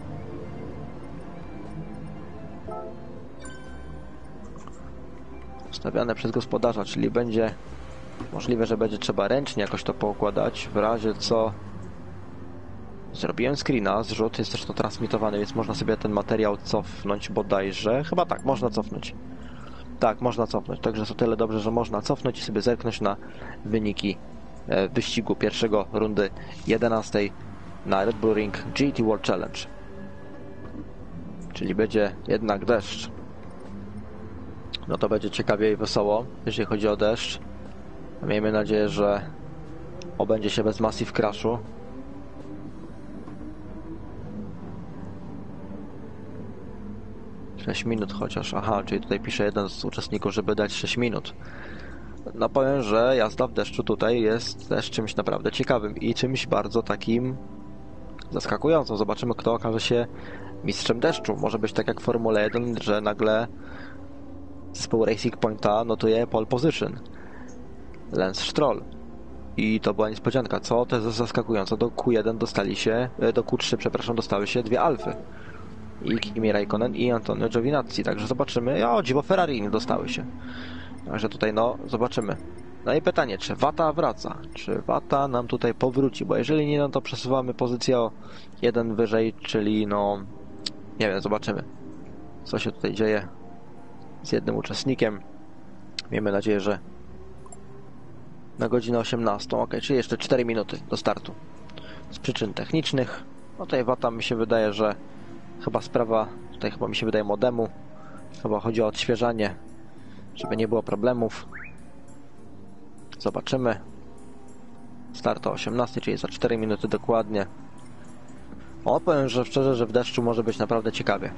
Stawiane przez gospodarza, czyli będzie możliwe, że będzie trzeba ręcznie jakoś to poukładać. W razie co zrobiłem screena, zrzut jest też to transmitowany, więc można sobie ten materiał cofnąć bodajże. Chyba tak, można cofnąć. Tak, można cofnąć, także jest o tyle dobrze, że można cofnąć i sobie zerknąć na wyniki wyścigu pierwszego rundy jedenastej na Red Bull Ring G T World Challenge. Czyli będzie jednak deszcz. No to będzie ciekawie i wesoło, jeżeli chodzi o deszcz. Miejmy nadzieję, że obędzie się bez Massive Crashu. sześć minut chociaż. Aha, czyli tutaj pisze jeden z uczestników, żeby dać sześć minut. No powiem, że jazda w deszczu tutaj jest też czymś naprawdę ciekawym i czymś bardzo takim zaskakującym. Zobaczymy, kto okaże się mistrzem deszczu. Może być tak jak w Formule jeden, że nagle zespół Racing Pointa notuje pole position. Lance Stroll. I to była niespodzianka. Co też zaskakujące, do Q jeden dostali się, do Q trzy, przepraszam, dostały się dwie Alfy. I Kimi Räikkönen i Antonio Giovinazzi. Także zobaczymy. O, dziwo Ferrari nie dostały się. Także tutaj, no, zobaczymy. No i pytanie, czy Wata wraca? Czy Wata nam tutaj powróci? Bo jeżeli nie, no to przesuwamy pozycję o jeden wyżej, czyli no, nie wiem, zobaczymy, co się tutaj dzieje z jednym uczestnikiem. Miejmy nadzieję, że na godzinę osiemnastą, ok, czyli jeszcze cztery minuty do startu. Z przyczyn technicznych, no tutaj Wata mi się wydaje, że chyba sprawa, tutaj chyba mi się wydaje modemu, chyba chodzi o odświeżanie, żeby nie było problemów. Zobaczymy. Start o osiemnastej, czyli za cztery minuty dokładnie. O, powiem, że szczerze, że w deszczu może być naprawdę ciekawie.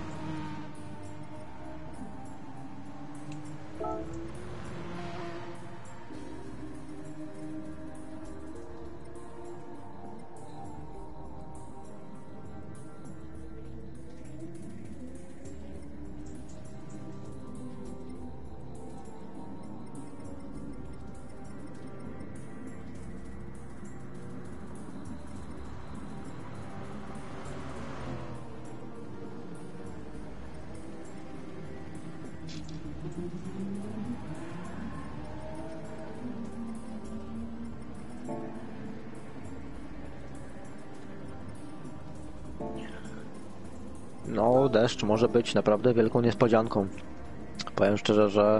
No, deszcz może być naprawdę wielką niespodzianką. Powiem szczerze, że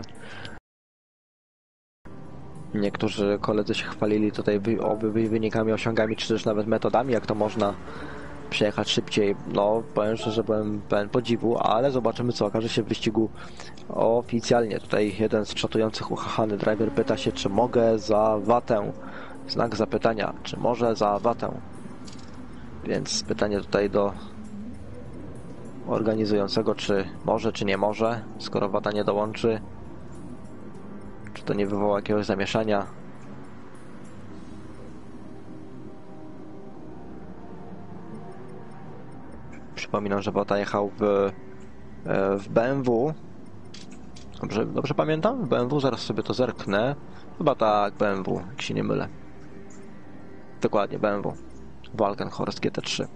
niektórzy koledzy się chwalili tutaj oby wynikami, osiągami, czy też nawet metodami, jak to można przejechać szybciej. No, powiem szczerze, byłem pełen podziwu, ale zobaczymy, co okaże się w wyścigu oficjalnie. Tutaj jeden z czatujących uchachany driver pyta się, czy mogę za watę. Znak zapytania, czy może za watę. Więc pytanie tutaj do organizującego, czy może, czy nie może, skoro Wata nie dołączy, czy to nie wywoła jakiegoś zamieszania. Przypominam, że Wata jechał w, w B M W. Dobrze, dobrze pamiętam? W B M W, zaraz sobie to zerknę. Chyba tak, B M W, jak się nie mylę. Dokładnie, B M W. Walkenhorst G T trzy.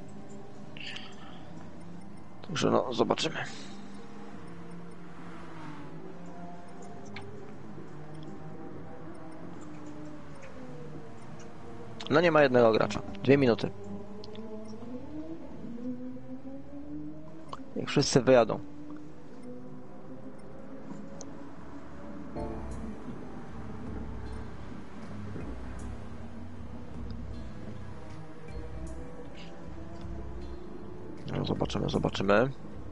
Także no, zobaczymy. No nie ma jednego gracza. Dwie minuty. Niech wszyscy wyjadą. No, zobaczymy, zobaczymy.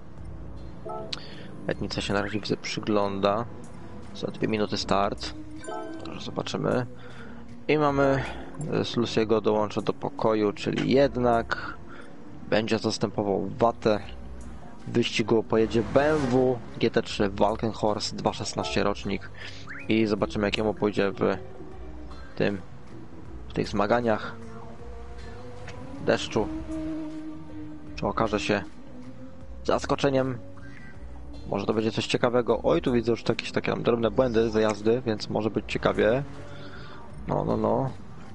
Letnica się na razie widzę przygląda. Za dwie minuty start. Także zobaczymy. I mamy Slusiego dołącza do pokoju, czyli jednak będzie zastępował Watę. W wyścigu pojedzie B M W G T trzy Walkenhorst dwa szesnaście rocznik i zobaczymy, jakiemu pójdzie w tym w tych zmaganiach deszczu. Czy okaże się zaskoczeniem? Może to będzie coś ciekawego. Oj, tu widzę już jakieś takie tam drobne błędy, zajazdy, więc może być ciekawie. No, no, no.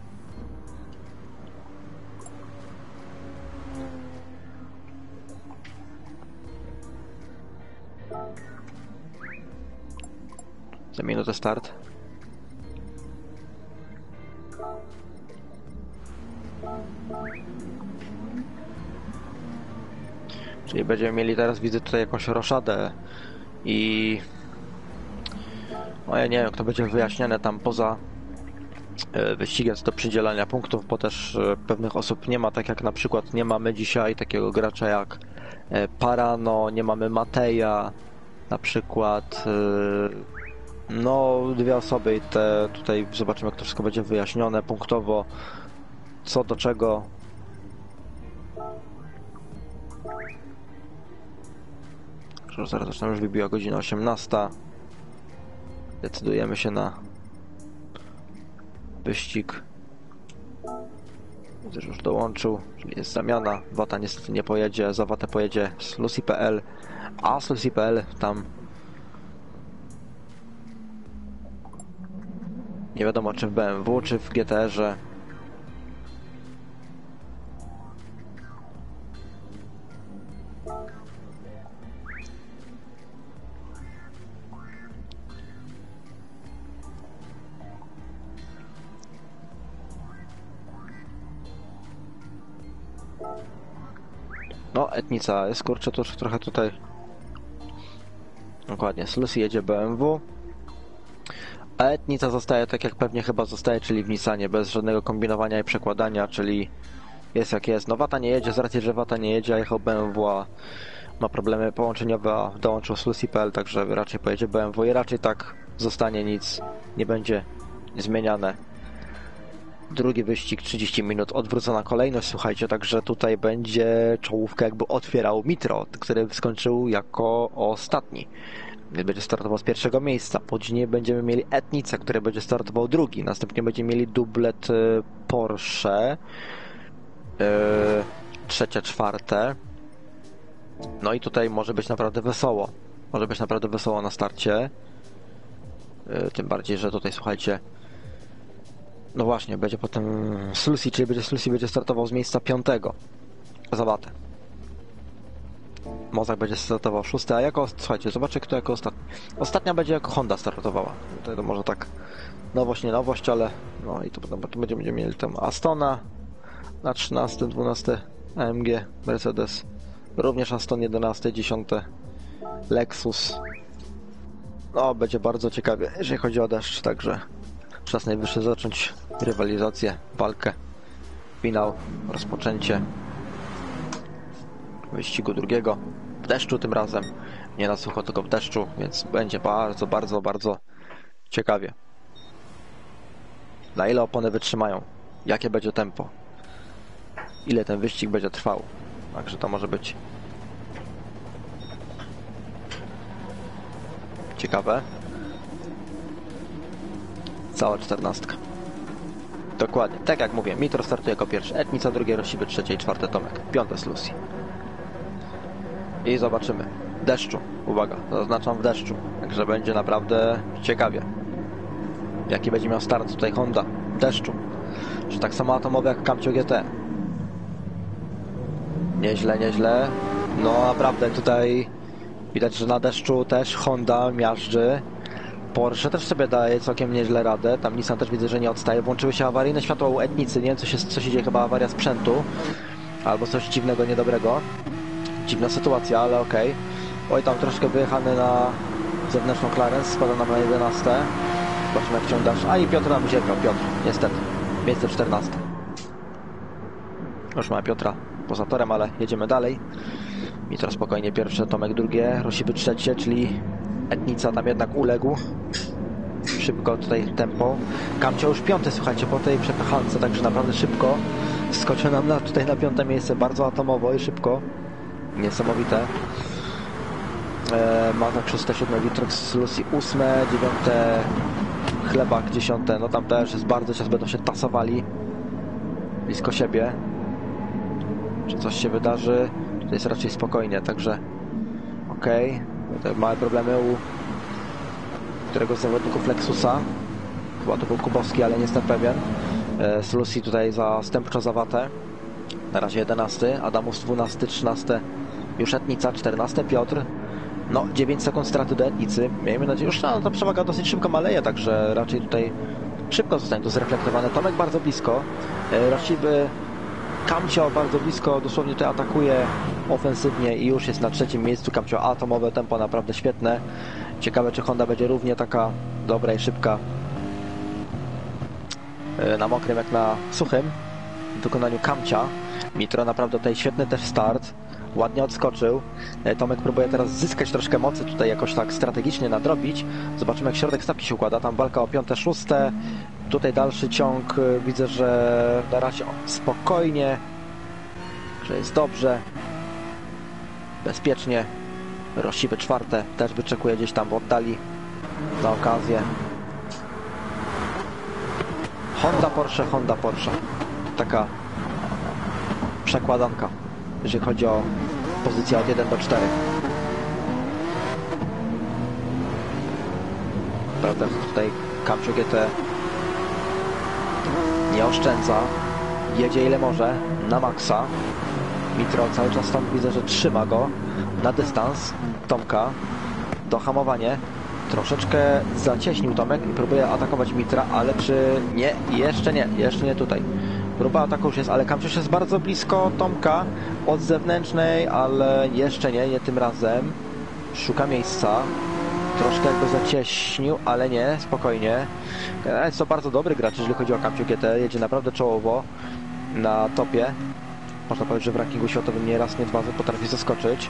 Za minutę start. Czyli będziemy mieli teraz, widzę tutaj jakąś roszadę i no ja nie wiem, jak to będzie wyjaśniane tam poza wyścigiem co do przydzielania punktów, bo też pewnych osób nie ma, tak jak na przykład nie mamy dzisiaj takiego gracza jak Parano, nie mamy Mateja na przykład, no dwie osoby i te tutaj zobaczymy, jak to wszystko będzie wyjaśnione punktowo, co do czego. Zaraz zaczynamy, już wybiła godzina osiemnasta. Decydujemy się na wyścig. Widzę, że już dołączył, czyli jest zamiana. Wata niestety nie pojedzie, za Watę pojedzie z Lucy kropka p l, a z Lucy kropka p l tam nie wiadomo czy w B M W, czy w G T R-ze. No, Etnica jest, kurczę, to trochę tutaj. Dokładnie, z Lucy jedzie B M W. A Etnica zostaje tak jak pewnie chyba zostaje, czyli w Nissanie, bez żadnego kombinowania i przekładania, czyli jest jak jest. No Wata nie jedzie, z racji, że Wata nie jedzie, a jechał B M W, a ma problemy połączeniowe, a dołączył z Lucy kropka p l, także raczej pojedzie B M W i raczej tak zostanie, nic nie będzie zmieniane. Drugi wyścig, trzydzieści minut, odwrócona kolejność, słuchajcie, także tutaj będzie czołówkę jakby otwierał Mitro, który skończył jako ostatni. Będzie startował z pierwszego miejsca. Później będziemy mieli Etnicę, który będzie startował drugi. Następnie będziemy mieli dublet Porsche. Yy, trzecie, czwarte. No i tutaj może być naprawdę wesoło. Może być naprawdę wesoło na starcie. Yy, tym bardziej, że tutaj słuchajcie. No właśnie, będzie potem Slusi, czyli będzie Slusi będzie startował z miejsca piątego. Zobaczę. Mozak będzie startował szósty, a jako, słuchajcie, zobaczcie kto jako ostatni. Ostatnia będzie jako Honda startowała. To, to może tak nowość, nie nowość, ale no i to potem to będziemy, będziemy mieli tam Astona na trzynastym, dwunastym, A M G, Mercedes, również Aston jedenaste, dziesiąte, Lexus. No, będzie bardzo ciekawie, jeżeli chodzi o deszcz, także czas najwyższy zacząć rywalizację, walkę, finał, rozpoczęcie wyścigu drugiego. W deszczu tym razem, nie na sucho, tylko w deszczu, więc będzie bardzo, bardzo, bardzo ciekawie. Na ile opony wytrzymają, jakie będzie tempo, ile ten wyścig będzie trwał, także to może być ciekawe. Cała czternastka. Dokładnie, tak jak mówię, Mitro startuje jako pierwszy, Etnica drugie, Rosiby trzecie i czwarte Tomek, piąte z Lucy. I zobaczymy. Deszczu, uwaga, zaznaczam w deszczu, także będzie naprawdę ciekawie. Jaki będzie miał start tutaj Honda w deszczu. Czy tak samo atomowy jak Camcio G T. Nieźle, nieźle. No naprawdę tutaj widać, że na deszczu też Honda miażdży. Porsche też sobie daje całkiem nieźle radę. Tam Nissan też widzę, że nie odstaje. Włączyły się awaryjne światła u Etnicy. Nie wiem co się, co się dzieje, chyba awaria sprzętu. Albo coś dziwnego, niedobrego. Dziwna sytuacja, ale okej. Okay. Oj, tam troszkę wyjechany na zewnętrzną Clarence. Spada nam na jedenaste. Zobaczmy jak ciągasz. A i Piotr nam zierkał. Piotr, niestety. Miejsce czternaste. Już mamy Piotra poza torem, ale jedziemy dalej. Mitro spokojnie pierwsze, Tomek drugie, Rosiby trzecie, czyli Etnica tam jednak uległ. Szybko tutaj tempo. Camcio już piąty, słuchajcie, po tej przepychance, także naprawdę szybko. Skoczył nam na, tutaj na piąte miejsce, bardzo atomowo i szybko. Niesamowite. Eee, Mazak szóste, siódme, Witrox, Lucy ósme, dziewiąte, Chlebak dziesiąte, no tam też jest bardzo, czas będą się tasowali blisko siebie. Czy coś się wydarzy? Tutaj jest raczej spokojnie, także okej. Okay. Tutaj małe problemy u któregoś z zawodników Lexusa. Chyba to był Kubowski, ale nie jestem pewien. Z Lucy tutaj zastępczo za Watę. Na razie jedenasty, Adamus dwunasty, trzynaste już Etnica, czternaste Piotr. No, dziewięć sekund straty do Etnicy. Miejmy nadzieję, już no, ta przewaga dosyć szybko maleje, także raczej tutaj szybko zostanie to zreflektowane. Tomek bardzo blisko. Rosiby Camcio bardzo blisko, dosłownie tutaj atakuje ofensywnie i już jest na trzecim miejscu. Camcio atomowe tempo naprawdę świetne. Ciekawe, czy Honda będzie równie taka dobra i szybka na mokrym jak na suchym w wykonaniu Camcia. Mitro naprawdę tutaj świetny też start, ładnie odskoczył. Tomek próbuje teraz zyskać troszkę mocy, tutaj jakoś tak strategicznie nadrobić. Zobaczymy jak środek stawki się układa, tam walka o piąte, szóste. Tutaj dalszy ciąg, widzę, że na razie spokojnie, że jest dobrze, bezpiecznie. Rosiby czwarte też wyczekuje gdzieś tam w oddali na okazję. Honda, Porsche, Honda, Porsche. Taka przekładanka, jeżeli chodzi o pozycję od jeden do czterech. Prawda, tutaj Camcio G T nie oszczędza, jedzie ile może, na maksa. Mitro cały czas tam widzę, że trzyma go na dystans Tomka. Dohamowanie. Troszeczkę zacieśnił Tomek i próbuje atakować Mitra, ale czy nie? Jeszcze nie, jeszcze nie tutaj. Próba ataku już jest, ale Camcio jest bardzo blisko Tomka od zewnętrznej, ale jeszcze nie, nie tym razem. Szuka miejsca. Troszkę jakby zacieśnił, ale nie, spokojnie. Jest to bardzo dobry gracz, jeżeli chodzi o Camcio G T. Jedzie naprawdę czołowo na topie. Można powiedzieć, że w rankingu światowym nie raz, nie dwa potrafi zaskoczyć.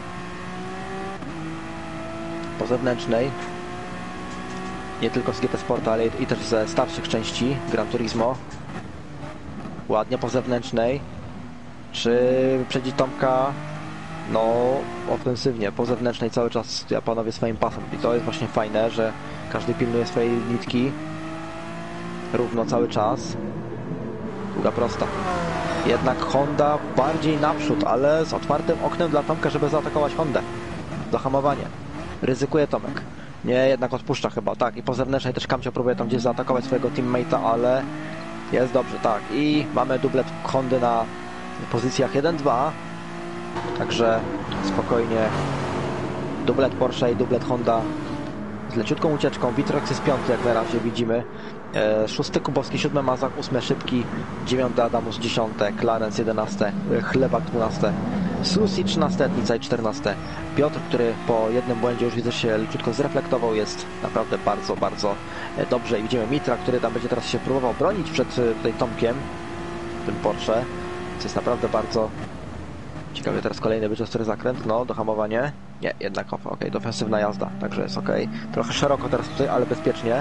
Po zewnętrznej. Nie tylko z G T Sporta, ale i też ze starszych części Gran Turismo. Ładnie po zewnętrznej. Czy wyprzedzi Tomka? No, ofensywnie, po zewnętrznej cały czas ja panowie swoim pasem. I to jest właśnie fajne, że każdy pilnuje swojej nitki równo cały czas. Długa prosta. Jednak Honda bardziej naprzód, ale z otwartym oknem dla Tomka, żeby zaatakować Hondę. Zahamowanie. Ryzykuje Tomek. Nie, jednak odpuszcza chyba, tak. I po zewnętrznej też Camcio próbuje tam gdzieś zaatakować swojego teammate'a, ale jest dobrze, tak. I mamy dublet Hondy na pozycjach jeden dwa. Także spokojnie dublet Porsche i dublet Honda z leciutką ucieczką. Witrox jest piąty, jak na razie widzimy. E, szósty Kubowski, siódmy Mazak, ósmy Szybki, dziewiąty Adamus, dziesiąte Clarence, jedenaste Chlebak, dwunaste Susi, trzynaste Etnica i czternaste Piotr, który po jednym błędzie już widzę się leciutko zreflektował, jest naprawdę bardzo, bardzo dobrze. I widzimy Mitra, który tam będzie teraz się próbował bronić przed tutaj Tomkiem, tym Porsche, co jest naprawdę bardzo ciekawie. Teraz kolejny będzie ostry zakręt, no, dohamowanie. Nie, jednak ok, okay, defensywna jazda, także jest ok. Trochę szeroko teraz tutaj, ale bezpiecznie.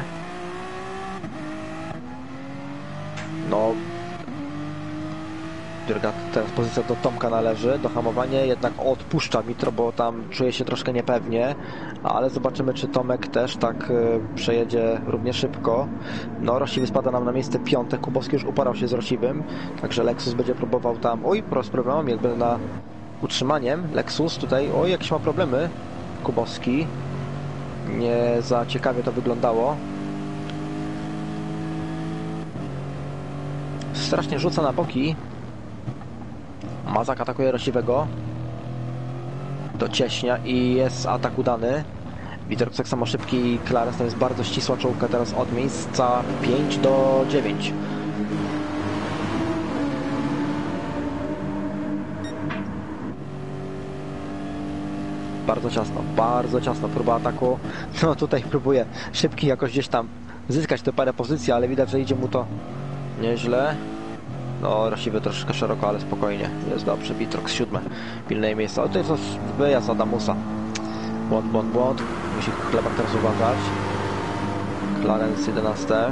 No, druga teraz pozycja do Tomka należy, dohamowanie, jednak odpuszcza Mitro, bo tam czuje się troszkę niepewnie, ale zobaczymy, czy Tomek też tak y, przejedzie równie szybko. No, Rosiwy spada nam na miejsce piąte, Kubowski już uporał się z Rosiwym, także Lexus będzie próbował tam, oj, z problemami jakby na utrzymaniem. Lexus tutaj, oj, jakieś ma problemy. Kubowski, nie za ciekawie to wyglądało. Strasznie rzuca na boki. Mazak atakuje Rosiwego. Docieśnia i jest atak udany. Witorek tak samo szybki. Clarence, to jest bardzo ścisła czołówka teraz od miejsca pięć do dziewięciu. Bardzo ciasno, bardzo ciasno. Próba ataku. No tutaj próbuje Szybki jakoś gdzieś tam zyskać te parę pozycji, ale widać, że idzie mu to nieźle. No, Rosiwy troszkę szeroko, ale spokojnie. Jest dobrze. Witrox siódme. Pilne miejsce. Ale to jest wyjazd Adamusa. Błąd, błąd, błąd. Musi Chlebak teraz uważać. Clarence jedenaste.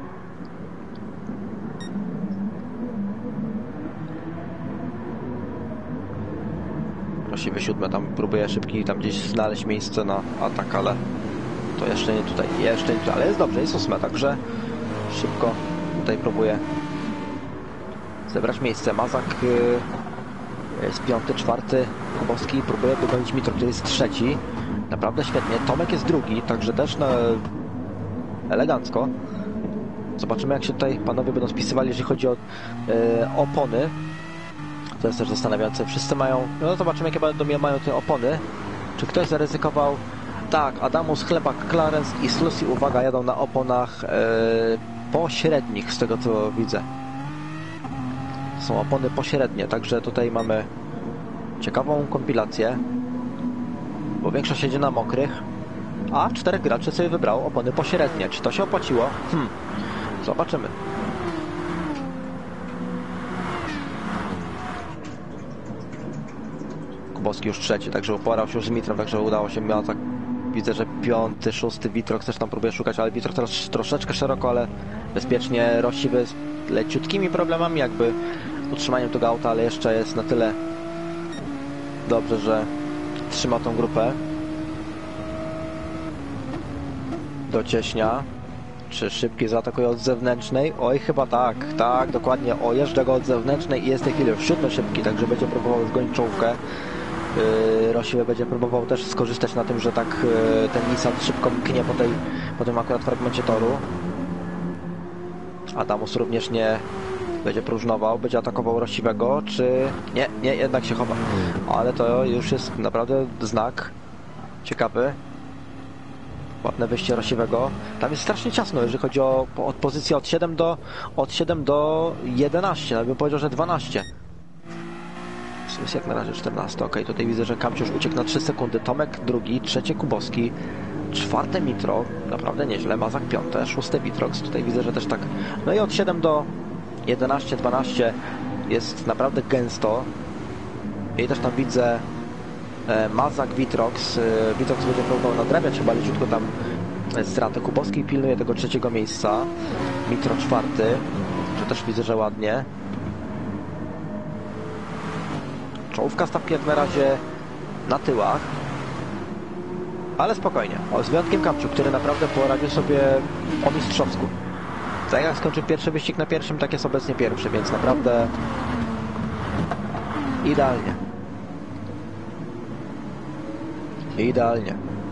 Rosiwy siódme. Tam próbuje Szybki tam gdzieś znaleźć miejsce na atak, ale to jeszcze nie tutaj. Jeszcze nie tutaj. Ale jest dobrze. Jest ósme, także szybko tutaj próbuje zebrać miejsce. Mazak jest piąty, czwarty Kubowski próbuje dogonić Mitro, który jest trzeci. Naprawdę świetnie. Tomek jest drugi, także też na... elegancko. Zobaczymy, jak się tutaj panowie będą spisywali, jeżeli chodzi o e, opony. To jest też zastanawiające. Wszyscy mają... No zobaczymy, jakie będą mają te opony. Czy ktoś zaryzykował? Tak, Adamus, Chlebak, Clarence i Slusi, uwaga, jadą na oponach e, pośrednich, z tego co widzę. Są opony pośrednie, także tutaj mamy ciekawą kompilację, bo większość jedzie na mokrych, a czterech graczy sobie wybrało opony pośrednie. Czy to się opłaciło? Hmm, zobaczymy. Kubowski już trzeci, także uporał się już z Mitrem, także udało się. Miał tak, widzę, że piąty, szósty Witrox też tam próbuje szukać, ale Witrox teraz troszeczkę szeroko, ale bezpiecznie. Rosiwy z leciutkimi problemami jakby utrzymaniem tego auta, ale jeszcze jest na tyle dobrze, że trzyma tą grupę. Docieśnia. Czy szybki zaatakuje od zewnętrznej? Oj, chyba tak, tak, dokładnie. Ojeżdża go od zewnętrznej i jest w tej chwili już siódmy szybki, także będzie próbował zgonić czołówkę. Yy, Rosiły będzie próbował też skorzystać na tym, że tak yy, ten Nissan szybko mknie po, tej, po tym akurat fragmencie toru. Adamus również nie będzie próżnował, będzie atakował Rosiwego, czy... Nie, nie, jednak się chowa. Ale to już jest naprawdę znak ciekawy. Ładne wyjście Rosiwego. Tam jest strasznie ciasno, jeżeli chodzi o od pozycję od siedem do od siedem do jedenastu, nawet bym powiedział, że dwanaście. Jest jak na razie czternaście. Ok, tutaj widzę, że Kamciusz uciekł na trzy sekundy. Tomek drugi, trzecie Kubowski, czwarte Mitro, naprawdę nieźle. Mazak piąte, szóste Witrox. Tutaj widzę, że też tak. No i od siedem do jedenaście, dwanaście jest naprawdę gęsto. I też tam widzę Mazak, Witrox. Witrox będzie próbował nadrabiać chyba leciutko tam stratę. Kubowski pilnuje tego trzeciego miejsca. Mitro czwarty, że też widzę, że ładnie. Czołówka stawki jak na razie na tyłach. Ale spokojnie. O, z wyjątkiem Kamciu, który naprawdę poradził sobie po mistrzowsku. Tak jak skończył pierwszy wyścig na pierwszym, tak jest obecnie pierwszy, więc naprawdę idealnie. Idealnie.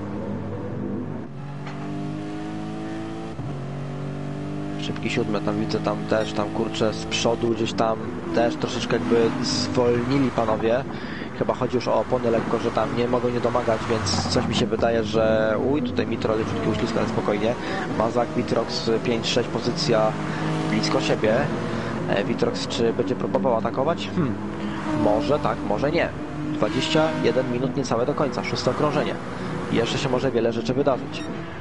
Szybki siódmy, tam widzę, tam też, tam kurczę z przodu gdzieś tam też troszeczkę jakby zwolnili panowie. Chyba chodzi już o opony lekko, że tam nie mogą nie domagać, więc coś mi się wydaje, że uj, tutaj Mitro leciutki uślizg, ale spokojnie. Mazak, Witrox pięć sześć, pozycja blisko siebie. Witrox czy będzie próbował atakować? Hmm, może tak, może nie. dwadzieścia jeden minut niecałe do końca, szóste okrążenie. Jeszcze się może wiele rzeczy wydarzyć.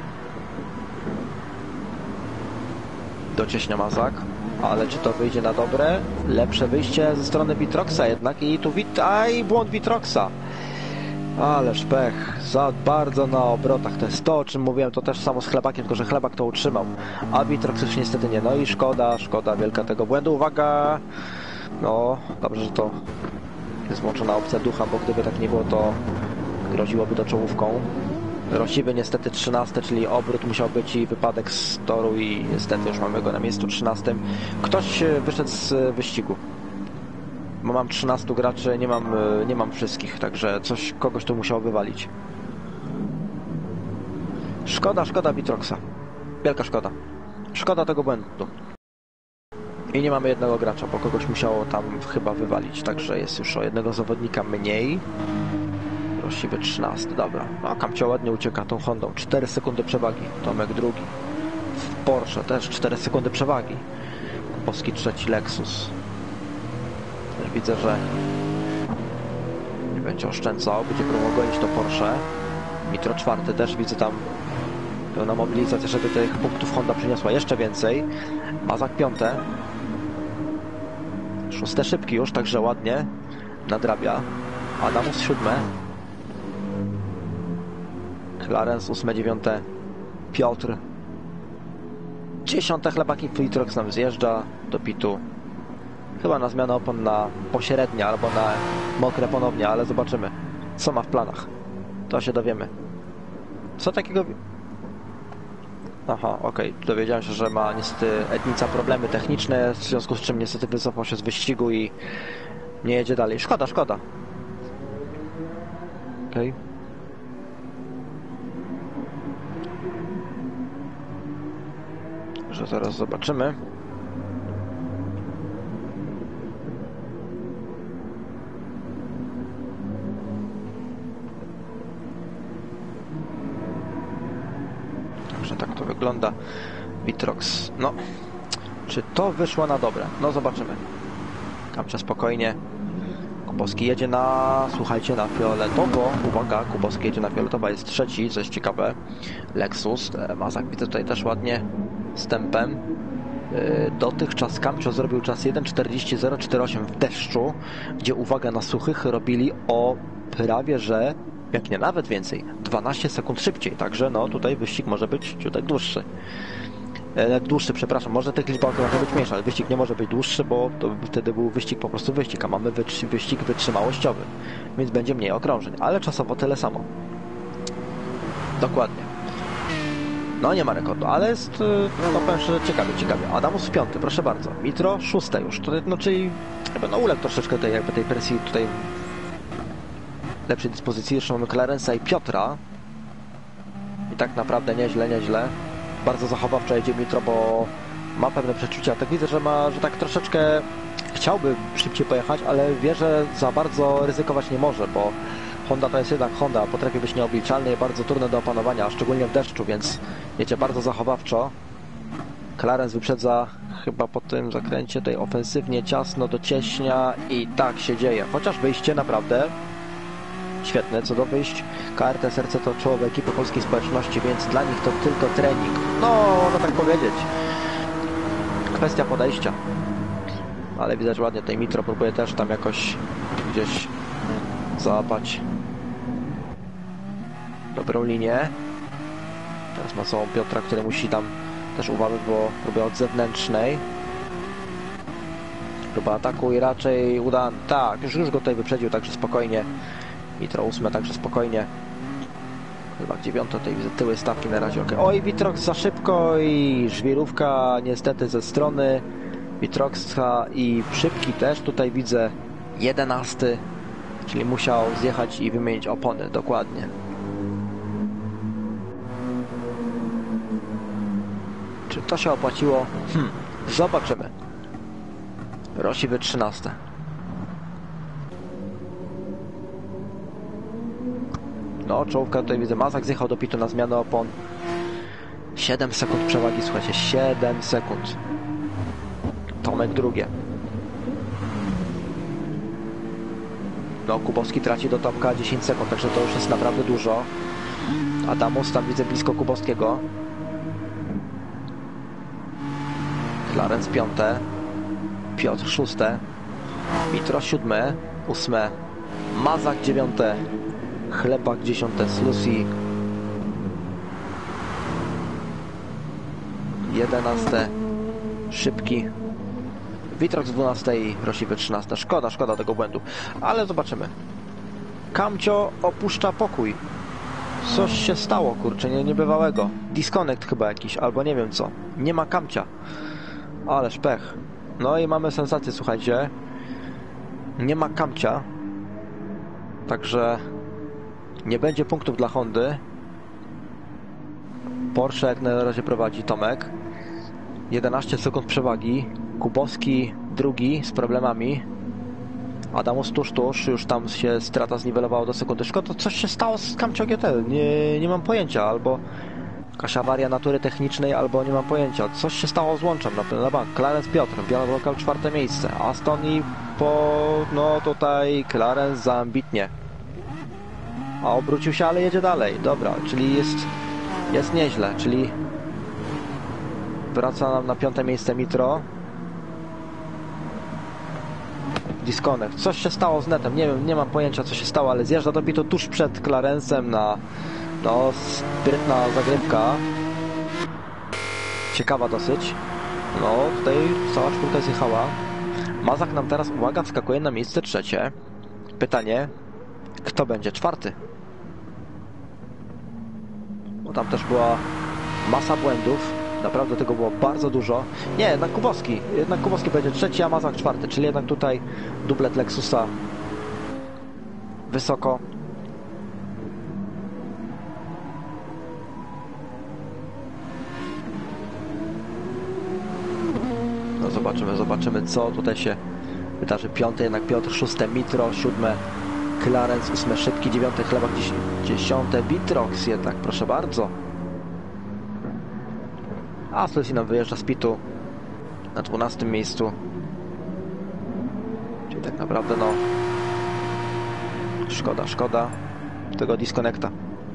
Docieśnia Mazak, ale czy to wyjdzie na dobre? Lepsze wyjście ze strony Witroxa jednak i tu wit... Aj, błąd Witroxa. Ależ pech, za bardzo na obrotach. To jest to, o czym mówiłem, to też samo z Chlebakiem, tylko że Chlebak to utrzymał, a Witrox już niestety nie. No i szkoda, szkoda wielka tego błędu. Uwaga! No, dobrze, że to jest włączona opcja ducha, bo gdyby tak nie było, to groziłoby to czołówką. Rosiwy niestety trzynaste, czyli obrót musiał być i wypadek z toru i niestety już mamy go na miejscu trzynastym. Ktoś wyszedł z wyścigu. Bo mam trzynastu graczy, nie mam, nie mam wszystkich, także coś, kogoś tu musiało wywalić. Szkoda, szkoda Witroxa. Wielka szkoda. Szkoda tego błędu. I nie mamy jednego gracza, bo kogoś musiało tam chyba wywalić, także jest już o jednego zawodnika mniej. Rosiwy trzynasty, dobra. A Kamcio ładnie ucieka tą Hondą. cztery sekundy przewagi. Tomek drugi. W Porsche też cztery sekundy przewagi. Kubowski trzeci, Lexus. Też widzę, że nie będzie oszczędzał. Będzie próbował gonić to Porsche. Mitro czwarty też widzę tam pełna mobilizacja, żeby tych punktów Honda przyniosła jeszcze więcej. Mazak piąte. Szóste szybki już, także ładnie nadrabia. Adamus siódme. Clarence ósme, dziewiąte. Piotr dziesiąte. Chlebaki. Witrox nam zjeżdża do pitu. Chyba na zmianę opon na pośrednie albo na mokre ponownie, ale zobaczymy, co ma w planach. To się dowiemy. Co takiego... Aha, okej. Okay. Dowiedziałem się, że ma niestety Ednica problemy techniczne, w związku z czym niestety wycofał się z wyścigu i nie jedzie dalej. Szkoda, szkoda. Okej. Okay. Że zaraz zobaczymy. Także tak to wygląda. Witrox. No, czy to wyszło na dobre? No zobaczymy. Kamcia spokojnie. Kubowski jedzie na, słuchajcie, na fioletowo. Uwaga, Kubowski jedzie na fioletowo, jest trzeci, co jest ciekawe. Lexus, Mazak widzę tutaj też ładnie z tempem. Dotychczas Kamcio zrobił czas jeden czterdzieści zero czterdzieści osiem w deszczu, gdzie uwaga, na suchych robili o prawie, że jak nie nawet więcej, dwanaście sekund szybciej, także no tutaj wyścig może być ciutek dłuższy. E, dłuższy, przepraszam, może tych liczba może być mniejsza, ale wyścig nie może być dłuższy, bo to wtedy był wyścig po prostu wyścig, a mamy wyścig wytrzymałościowy, więc będzie mniej okrążeń, ale czasowo tyle samo. Dokładnie. No nie ma rekordu, ale jest, no powiem szczerze, ciekawie, ciekawie. Adamus piąty, proszę bardzo. Mitro szóste już, to, no czyli jakby no uległ troszeczkę tej, jakby tej presji tutaj lepszej dyspozycji. Jeszcze mamy Clarence'a i Piotra. I tak naprawdę nieźle, nieźle. Bardzo zachowawczo jedzie Mitro, bo ma pewne przeczucia. Tak widzę, że ma, że tak troszeczkę chciałby szybciej pojechać, ale wie, że za bardzo ryzykować nie może, bo Honda to jest jednak Honda, potrafi być nieobliczalny i bardzo trudne do opanowania, szczególnie w deszczu, więc jedzie bardzo zachowawczo. Clarence wyprzedza chyba po tym zakręcie tutaj ofensywnie, ciasno do cieśnia i tak się dzieje. Chociaż wyjście naprawdę świetne, co do wyjść. K R T Serce to czołowe ekipy polskiej społeczności, więc dla nich to tylko trening. No, no tak powiedzieć. Kwestia podejścia. Ale widać ładnie, tutaj Mitro próbuje też tam jakoś gdzieś załapać dobrą linię. Teraz ma sobą Piotra, który musi tam też uważać, bo próbuje od zewnętrznej. Próba ataku i raczej uda... Tak, już, już go tutaj wyprzedził, także spokojnie. Mitro ósme, także spokojnie. Chyba dziewiąte, tutaj widzę tyły stawki na razie. Okay. Oj, Witrox za szybko i żwirówka niestety ze strony Witroxa i szybki też. Tutaj widzę jedenasty, czyli musiał zjechać i wymienić opony, dokładnie. Czy to się opłaciło? Hmm, zobaczymy. Rosiwy trzynaste. No, czołówka tutaj widzę. Mazak zjechał do pitu na zmianę opon. siedem sekund przewagi, słuchajcie, siedem sekund. Tomek drugie. No, Kubowski traci do Tomka dziesięć sekund, także to już jest naprawdę dużo. Adamus tam widzę blisko Kubowskiego. Clarence piąte. Piotr szóste. Mitro siódme. Ósme. Mazak dziewiąte. Chlebak dziesiąte. Slusi jedenaste. Szybki Witrox dwunaste i Rosiwy trzynaste. Szkoda, szkoda tego błędu, ale zobaczymy. Kamcio opuszcza pokój. Coś się stało, kurczę, nie, niebywałego. Disconnect chyba jakiś, albo nie wiem co. Nie ma Kamcia. Ależ pech. No i mamy sensację, słuchajcie. Nie ma Kamcia. Także nie będzie punktów dla Hondy. Porsche jak na razie prowadzi Tomek. jedenaście sekund przewagi. Kubowski drugi z problemami. Adamus tuż, tuż. Już tam się strata zniwelowała do sekundy. Szkoda, coś się stało z Kamcio G T. Nie, nie mam pojęcia. Albo jakaś awaria natury technicznej, albo nie mam pojęcia. Coś się stało z łączem na, na bank. Clarence Piotr, Biała Lokal czwarte miejsce. Aston i po... no tutaj Clarence za ambitnie. A obrócił się, ale jedzie dalej. Dobra, czyli jest jest nieźle, czyli wraca nam na piąte miejsce Mitro. Disconnect. Coś się stało z netem. Nie wiem, nie mam pojęcia co się stało, ale zjeżdża do pitu tuż przed Clarencem na no sprytna zagrywka. Ciekawa dosyć. No, tutaj cała czwórka zjechała. Mazak nam teraz, uwaga, wskakuje na miejsce trzecie. Pytanie, kto będzie czwarty? Bo tam też była masa błędów. Naprawdę tego było bardzo dużo. Nie, jednak Kubowski. Jednak Kubowski będzie trzeci, a Mazak czwarty. Czyli jednak tutaj dublet Lexusa wysoko. No zobaczymy, zobaczymy co tutaj się wydarzy. Piąty jednak Piotr, szóste Mitro, siódme Clarence, ósme Szybki, dziewiąte Chlebak, dziesiąte Witrox jednak, proszę bardzo. A Slusi nam wyjeżdża z pitu na dwunastym miejscu. Czyli tak naprawdę no szkoda, szkoda tego disconnecta.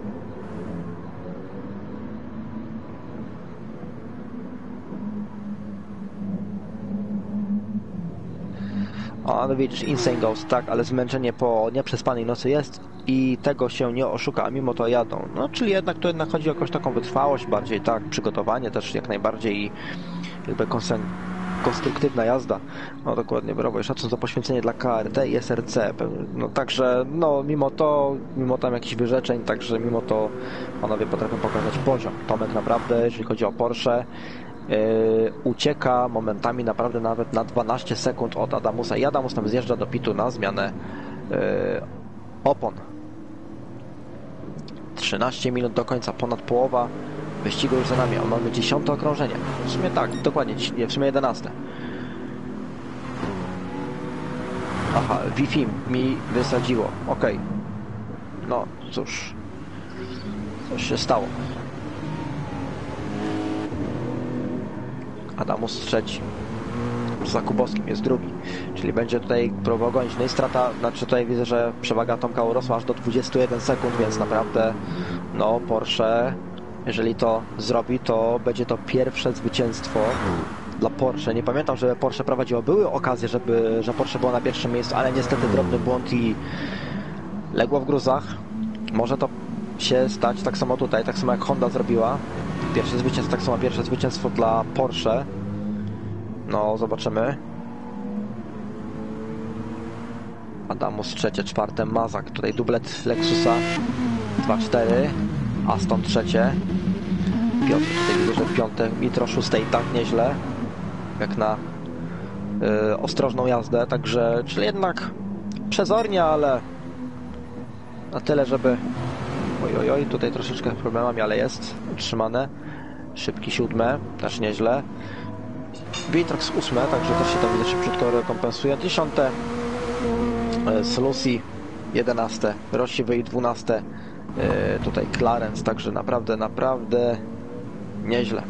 O, no widzisz, Insane Ghost, tak, ale zmęczenie po nieprzespanej nocy jest i tego się nie oszuka, a mimo to jadą. No, czyli jednak tu jednak chodzi o jakąś taką wytrwałość bardziej, tak, przygotowanie też jak najbardziej i jakby konsen konstruktywna jazda. No dokładnie, brawo i szacun za poświęcenie dla K R T i S R C. No także, no mimo to, mimo tam jakichś wyrzeczeń, także mimo to panowie potrafią pokazać poziom. Tomek naprawdę, jeżeli chodzi o Porsche, yy, ucieka momentami naprawdę nawet na dwanaście sekund od Adamusa i Adamus tam zjeżdża do pitu na zmianę yy, opon. trzynaście minut do końca, ponad połowa wyścigu już za nami, a mamy dziesiąte okrążenie. W sumie tak, dokładnie, nie, w sumie jedenaste. Aha, Wi-Fi mi wysadziło, ok. No cóż, coś się stało. Adamus trzeci. Za Kubowskim jest drugi, czyli będzie tutaj próbował gonić. No i strata, znaczy tutaj widzę, że przewaga Tomka urosła aż do dwudziestu jeden sekund, więc naprawdę no Porsche, jeżeli to zrobi, to będzie to pierwsze zwycięstwo dla Porsche. Nie pamiętam, że Porsche prowadziło. Były okazje, żeby, że Porsche było na pierwszym miejscu, ale niestety drobny błąd i legło w gruzach. Może to się stać tak samo tutaj, tak samo jak Honda zrobiła. Pierwsze zwycięstwo, tak samo pierwsze zwycięstwo dla Porsche. No, zobaczymy. Adamus trzecie, czwarte, Mazak. Tutaj dublet Lexusa. dwa cztery. Aston trzecie. Piotr, tutaj widzę, że piąte. Nitro szóste i tak nieźle. Jak na y, ostrożną jazdę. Także, czyli jednak przezornie, ale na tyle, żeby... Oj, oj, oj, tutaj troszeczkę problemami, ale jest utrzymane. Szybki siódme, też nieźle. Vitrox ósme, także też się tam widzę szybciutko rekompensuje. Dziesiąte Slusi, jedenaste Rossi Wy dwunaste tutaj Clarence, także naprawdę, naprawdę nieźle.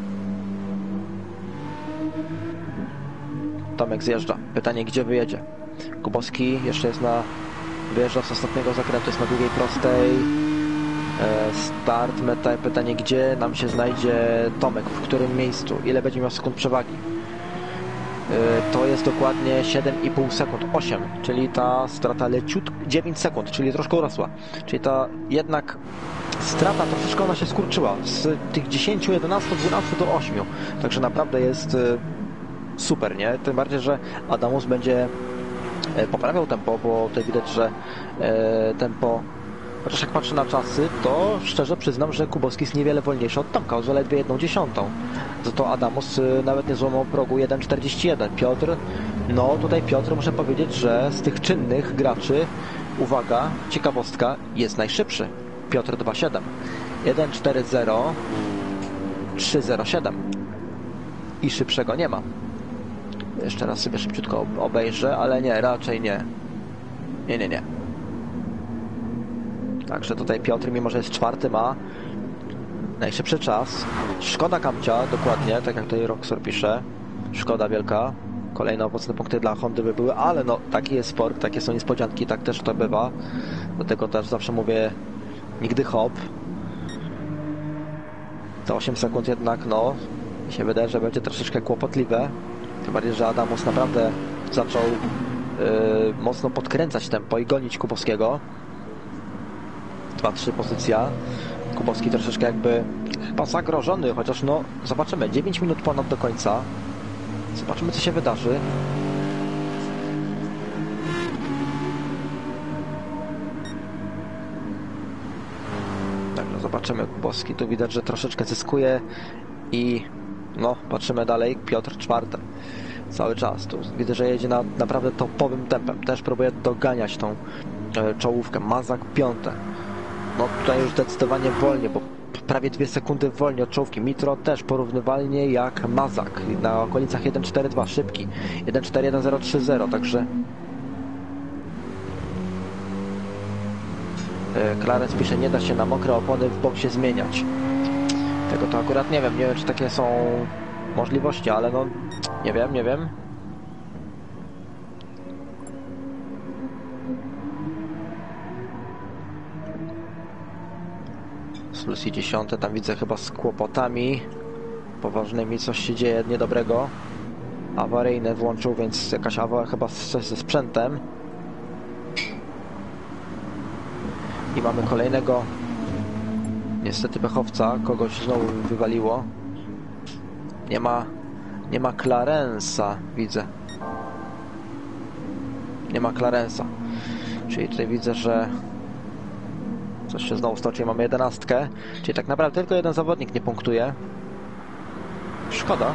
Tomek zjeżdża. Pytanie, gdzie wyjedzie? Kubowski jeszcze jest na... wyjeżdża z ostatniego zakrętu, jest na długiej prostej. Start, meta. Pytanie, gdzie nam się znajdzie Tomek, w którym miejscu, ile będzie miał sekund przewagi. To jest dokładnie siedem i pół sekund, osiem, czyli ta strata leciut, dziewięć sekund, czyli troszkę urosła, czyli ta jednak strata troszeczkę ona się skurczyła z tych dziesięciu, jedenastu, dwunastu do ośmiu, także naprawdę jest super, nie? Tym bardziej, że Adamus będzie poprawiał tempo, bo tutaj widać, że tempo, chociaż jak patrzę na czasy, to szczerze przyznam, że Kubowski jest niewiele wolniejszy od Tomka, o zaledwie jedną dziesiątą. Za to Adamus nawet nie złamał progu jeden czterdzieści jeden. Piotr, no tutaj Piotr, muszę powiedzieć, że z tych czynnych graczy, uwaga, ciekawostka, jest najszybszy. Piotr dwa siedem. jeden cztery zero, trzy zero siedem. I szybszego nie ma. Jeszcze raz sobie szybciutko obejrzę, ale nie, raczej nie. Nie, nie, nie. Także tutaj Piotr, mimo że jest czwarty, ma najszybszy czas. Szkoda Kamcia, dokładnie, tak jak tutaj Roxor pisze. Szkoda wielka. Kolejne owocne punkty dla Hondy by były, ale no, taki jest sport, takie są niespodzianki, tak też to bywa. Dlatego też zawsze mówię, nigdy hop. Te osiem sekund jednak, no, mi się wydaje, że będzie troszeczkę kłopotliwe. Tym bardziej, że Adamus naprawdę zaczął yy, mocno podkręcać tempo i gonić Kubowskiego. dwa trzy pozycja. Kubowski troszeczkę jakby chyba zagrożony, chociaż no zobaczymy, dziewięć minut ponad do końca. Zobaczymy, co się wydarzy. Także zobaczymy, Kubowski tu widać, że troszeczkę zyskuje i no, patrzymy dalej, Piotr czwarte. Cały czas tu widzę, że jedzie na naprawdę topowym tempem. Też próbuje doganiać tą e, czołówkę. Mazak piąte. No tutaj już zdecydowanie wolniej, bo prawie dwie sekundy wolniej od czołówki. Mitro też porównywalnie jak Mazak. Na okolicach jeden cztery dwa, szybki. jeden cztery jeden zero trzy zero, także Clarence pisze, nie da się na mokre opony w boksie zmieniać. Tego to akurat nie wiem. Nie wiem, czy takie są możliwości, ale no nie wiem, nie wiem. Slusi dziesiąte, tam widzę chyba z kłopotami poważnymi, coś się dzieje niedobrego. Awaryjne włączył, więc jakaś awaria chyba coś ze sprzętem. I mamy kolejnego niestety pechowca, kogoś znowu wywaliło. Nie ma Nie ma Clarensa, widzę. Nie ma Clarensa. Czyli tutaj widzę, że coś się znowu stało, czyli mamy jedenastkę. Czyli tak naprawdę tylko jeden zawodnik nie punktuje. Szkoda.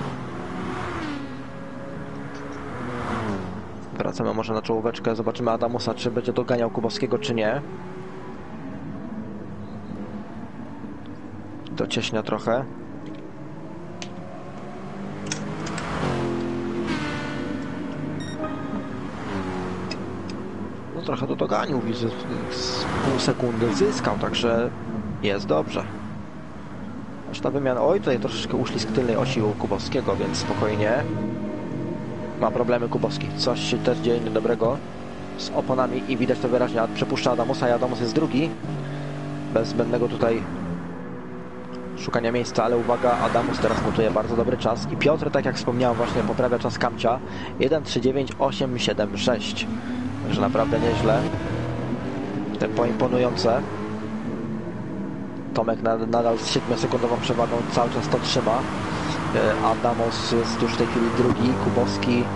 Wracamy może na czołóweczkę. Zobaczymy Adamusa, czy będzie doganiał Kubowskiego, czy nie. Docieśnia trochę. No trochę to doganił, widzę, z pół sekundy zyskał, także jest dobrze. Aż ta wymiana, oj, tutaj troszeczkę uślizg tylnej osi u Kubowskiego, więc spokojnie. Ma problemy Kubowski, coś się też dzieje niedobrego z oponami i widać to wyraźnie. Przepuszcza Adamusa i Adamus jest drugi. Bez zbędnego tutaj szukania miejsca, ale uwaga, Adamus teraz notuje bardzo dobry czas i Piotr, tak jak wspomniałem, właśnie poprawia czas Kamcia jeden trzy dziewięć osiem siedem sześć. Także naprawdę nieźle. Tempo imponujące. Tomek nadal z siedmiosekundową przewagą cały czas to trzyma. Adamus jest już w tej chwili drugi, Kubowski.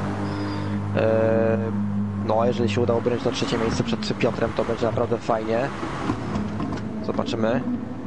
No, jeżeli się uda obronić to trzecie miejsce przed Piotrem, to będzie naprawdę fajnie. Zobaczymy.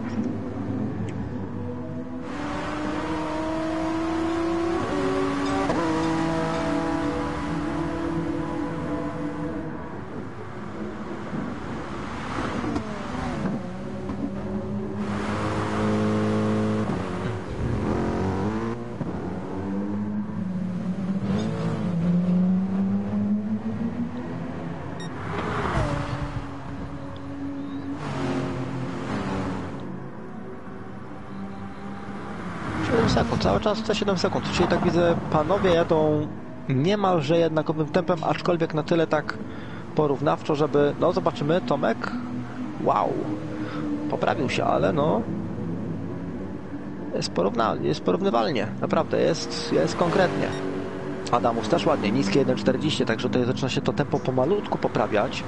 sekund, cały czas te siedem sekund, czyli tak widzę, panowie jadą niemalże jednakowym tempem, aczkolwiek na tyle tak porównawczo, żeby, no zobaczymy, Tomek, wow, poprawił się, ale no jest, porówna, jest porównywalnie, naprawdę, jest, jest konkretnie. Adamus też ładnie, niskie jeden czterdzieści, także tutaj zaczyna się to tempo pomalutku poprawiać.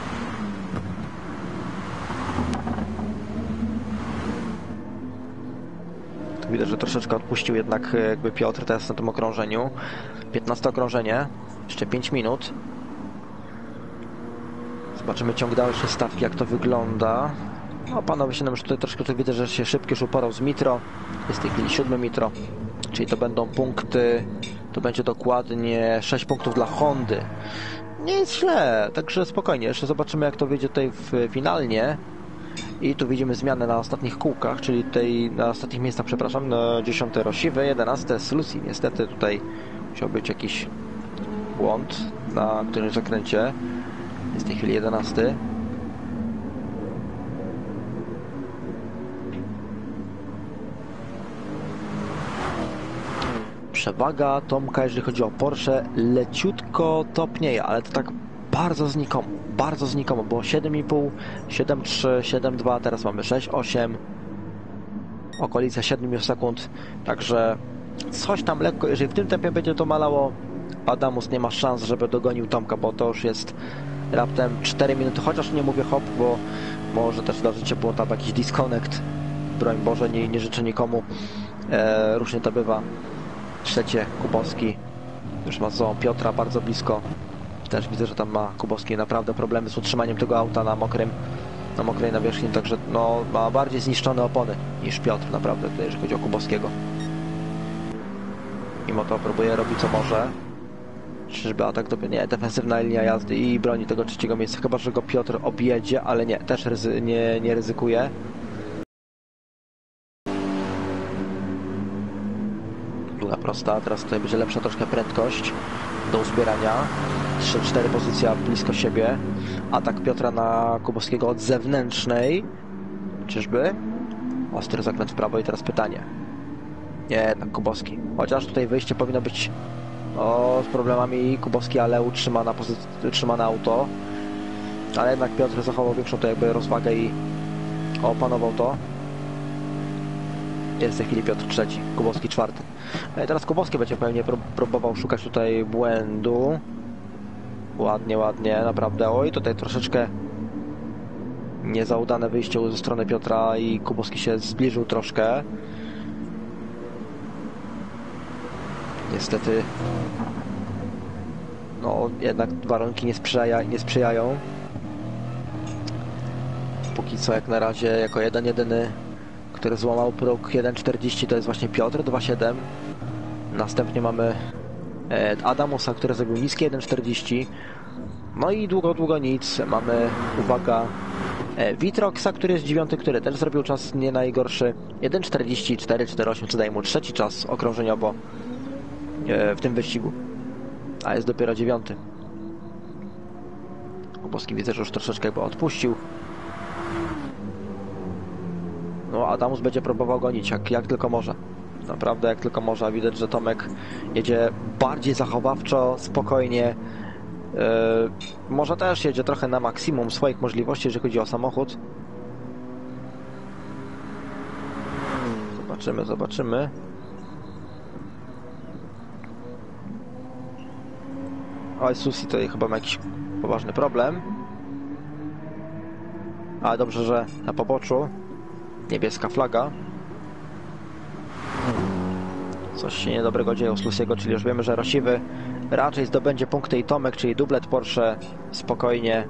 Widać, że troszeczkę odpuścił jednak jakby Piotr teraz na tym okrążeniu. piętnaste okrążenie, jeszcze pięć minut. Zobaczymy ciąg dalszy stawki, jak to wygląda. No, panowie się nam już tutaj troszkę tutaj widzę, że się szybko już uporał z Mitro. Jest w tej chwili siódmy Mitro, czyli to będą punkty, to będzie dokładnie sześć punktów dla Hondy. Nie jest źle, także spokojnie, jeszcze zobaczymy, jak to wyjdzie tutaj w, finalnie. I tu widzimy zmianę na ostatnich kółkach, czyli tutaj na ostatnich miejscach, przepraszam, na dziesiąte Rosiwy, jedenaste Slusi. Niestety tutaj musiał być jakiś błąd na którymś zakręcie. Jest w tej chwili jedenasty. Przewaga Tomka, jeżeli chodzi o Porsche, leciutko topnieje, ale to tak bardzo znikomo, bardzo znikomo, bo siedem i pół, siedem trzy, siedem dwa, teraz mamy sześć osiem, okolice siedmiu sekund, także coś tam lekko, jeżeli w tym tempie będzie to malało, Adamus nie ma szans, żeby dogonił Tomka, bo to już jest raptem cztery minuty, chociaż nie mówię hop, bo może też zdarzyć się było tam jakiś disconnect, broń Boże, nie, nie życzę nikomu, e, różnie to bywa. Trzecie Kubowski, już ma za Piotra bardzo blisko. Też widzę, że tam ma Kubowski naprawdę problemy z utrzymaniem tego auta na mokrym, na mokrej nawierzchni, także no, ma bardziej zniszczone opony niż Piotr, naprawdę, tutaj, jeżeli chodzi o Kubowskiego. Mimo to próbuje robić co może. Czyżby atak do... Nie, defensywna linia jazdy i broni tego trzeciego miejsca, chyba że go Piotr objedzie, ale nie, też ryzy... nie, nie ryzykuje. Długa prosta, teraz tutaj będzie lepsza troszkę prędkość do uzbierania. trzy cztery pozycja blisko siebie. Atak Piotra na Kubowskiego od zewnętrznej. Czyżby? Ostry zakręt w prawo i teraz pytanie. Nie, jednak Kubowski. Chociaż tutaj wyjście powinno być o, z problemami Kubowski, ale utrzyma na pozycji, utrzyma na auto. Ale jednak Piotr zachował większą to jakby rozwagę i opanował to. Jest w tej chwili Piotr trzeci, Kubowski czwarty. No i teraz Kubowski będzie pewnie próbował szukać tutaj błędu. Ładnie, ładnie, naprawdę. Oj, tutaj troszeczkę niezaudane wyjście ze strony Piotra i Kubowski się zbliżył troszkę. niestety no jednak warunki nie, sprzyja, nie sprzyjają. Póki co jak na razie jako jeden jedyny, który złamał próg jeden czterdzieści, to jest właśnie Piotr dwa siedem. Następnie mamy Adamusa, który zrobił niskie jeden czterdzieści. No i długo, długo nic. Mamy, uwaga, Vitroxa, który jest dziewiąty, który też zrobił czas nie najgorszy. jeden czterdzieści cztery czterdzieści osiem, co daje mu trzeci czas okrążeniowo w tym wyścigu. A jest dopiero dziewiąty. Kuboski widzę, że już troszeczkę jakby odpuścił. No, Adamus będzie próbował gonić jak, jak tylko może. Naprawdę jak tylko może. Widać, że Tomek jedzie bardziej zachowawczo, spokojnie. Yy, może też jedzie trochę na maksimum swoich możliwości, jeżeli chodzi o samochód. Zobaczymy, zobaczymy. Oj, Susi to chyba ma jakiś poważny problem. Ale dobrze, że na poboczu niebieska flaga. Coś się niedobrego dzieje u Slusiego, czyli już wiemy, że Rosiwy raczej zdobędzie punkty i Tomek, czyli dublet Porsche spokojnie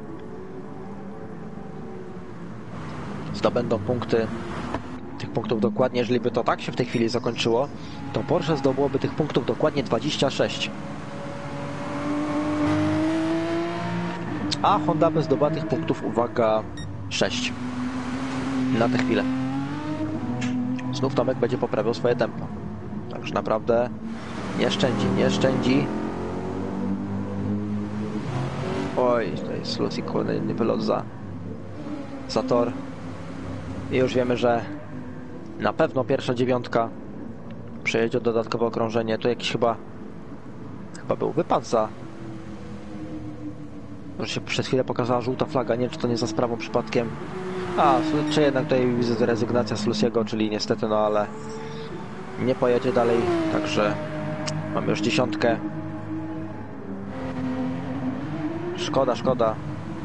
zdobędą punkty. Tych punktów dokładnie, jeżeli by to tak się w tej chwili zakończyło, to Porsche zdobyłoby tych punktów dokładnie dwadzieścia sześć. A Honda by zdobyła tych punktów, uwaga, sześć. Na tę chwilę. Znów Tomek będzie poprawiał swoje tempo. Także naprawdę nie szczędzi, nie szczędzi. Oj, to jest Lucy, kolejny wylot za, za tor. I już wiemy, że na pewno pierwsza dziewiątka przejedzie dodatkowe okrążenie. Tu jakiś chyba chyba był wypad za... Już się przez chwilę pokazała żółta flaga. Nie wiem, czy to nie za sprawą przypadkiem. A, czy jednak tutaj widzę rezygnacja z Lusiego, czyli niestety, no ale nie pojedzie dalej, także mamy już dziesiątkę. Szkoda, szkoda.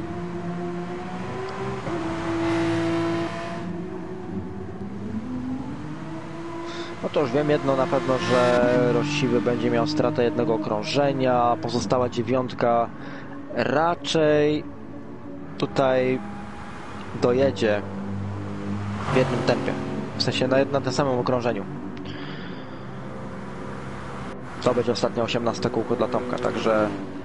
No to już wiem jedno na pewno, że Rosiwy będzie miał stratę jednego okrążenia, pozostała dziewiątka raczej tutaj dojedzie w jednym tempie, w sensie na, na tym samym okrążeniu. To będzie ostatnie osiemnaste kółko dla Tomka, także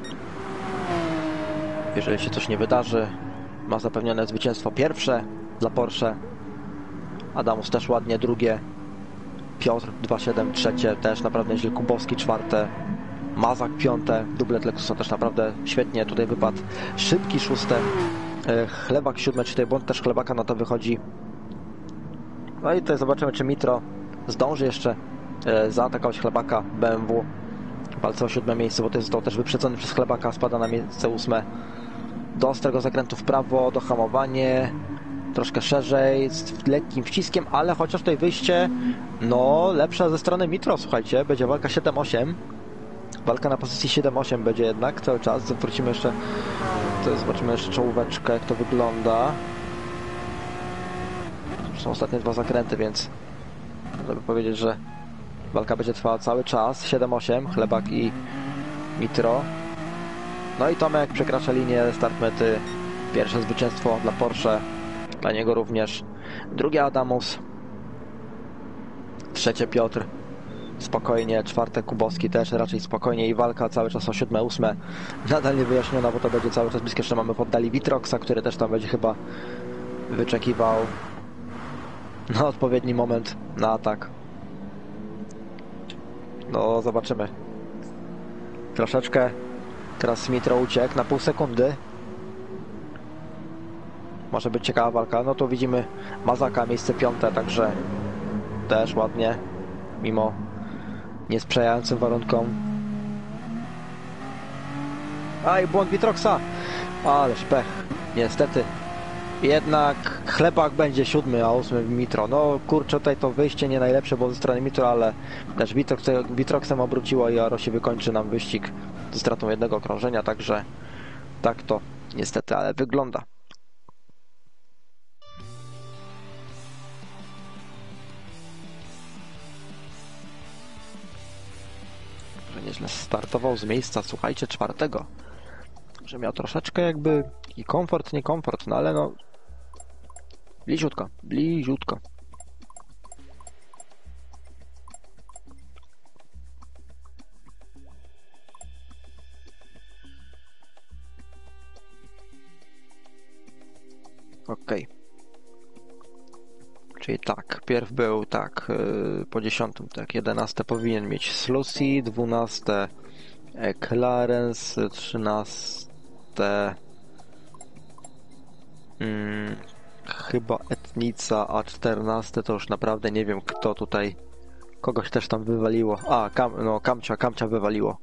jeżeli się coś nie wydarzy, ma zapewnione zwycięstwo pierwsze dla Porsche. Adamus też ładnie drugie, Piotr dwa siedem trzecie, też naprawdę nieźle, Kubowski czwarte, Mazak piąte, dublet Lexusa też naprawdę świetnie tutaj wypadł. Szybki szóste, Chlebak siódme, czy tutaj błąd też Chlebaka, no to wychodzi. No i tutaj zobaczymy, czy Mitro zdąży jeszcze zaatakować Chlebaka. B M W walce o siódme miejsce, bo to został też wyprzedzony przez Chlebaka, spada na miejsce ósme. Do ostrego zakrętu w prawo, dohamowanie troszkę szerzej, z lekkim wciskiem, ale chociaż tutaj wyjście no lepsze ze strony Mitro, słuchajcie, będzie walka siedem osiem. Walka na pozycji siedem osiem będzie jednak cały czas. Wrócimy jeszcze, to zobaczymy jeszcze czołóweczkę, jak to wygląda. To są ostatnie dwa zakręty, więc żeby powiedzieć, że walka będzie trwała cały czas. siedem osiem, Chlebak i Mitro. No i Tomek przekracza linię start mety. Pierwsze zwycięstwo dla Porsche, dla niego również. Drugie Adamus, trzecie Piotr, spokojnie, czwarte Kubowski też raczej spokojnie i walka cały czas o siódme, ósme nadal nie wyjaśniona, bo to będzie cały czas bliskie. Jeszcze mamy w oddali Vitroxa, który też tam będzie chyba wyczekiwał na odpowiedni moment na atak. No zobaczymy. Troszeczkę teraz Mitro uciekł na pół sekundy. Może być ciekawa walka. No tu widzimy Mazaka, miejsce piąte, także też ładnie, mimo niesprzyjającym warunkom. Aj, błąd Vitroxa! Ależ pech, niestety. Jednak Chlebak będzie siódmy, a ósmy Mitro. No kurczę, tutaj to wyjście nie najlepsze było ze strony Mitro, ale też Vitrox, Vitroxem obróciło i Arosi wykończy nam wyścig ze stratą jednego okrążenia, także tak to niestety, ale wygląda. nieźle. Startował z miejsca, słuchajcie, czwartego. Że miał troszeczkę jakby i komfort, nie komfort, no ale no... Bliziutko, bliziutko. Okej. Okay. Czyli tak, pierw był tak, yy, po dziesiątym, tak, jedenaste powinien mieć Slucy, dwunaste Clarence, trzynaste hmm, chyba Etnica, a czternaste to już naprawdę nie wiem kto tutaj, kogoś też tam wywaliło, a, kam, no Kamcia, Kamcia wywaliło.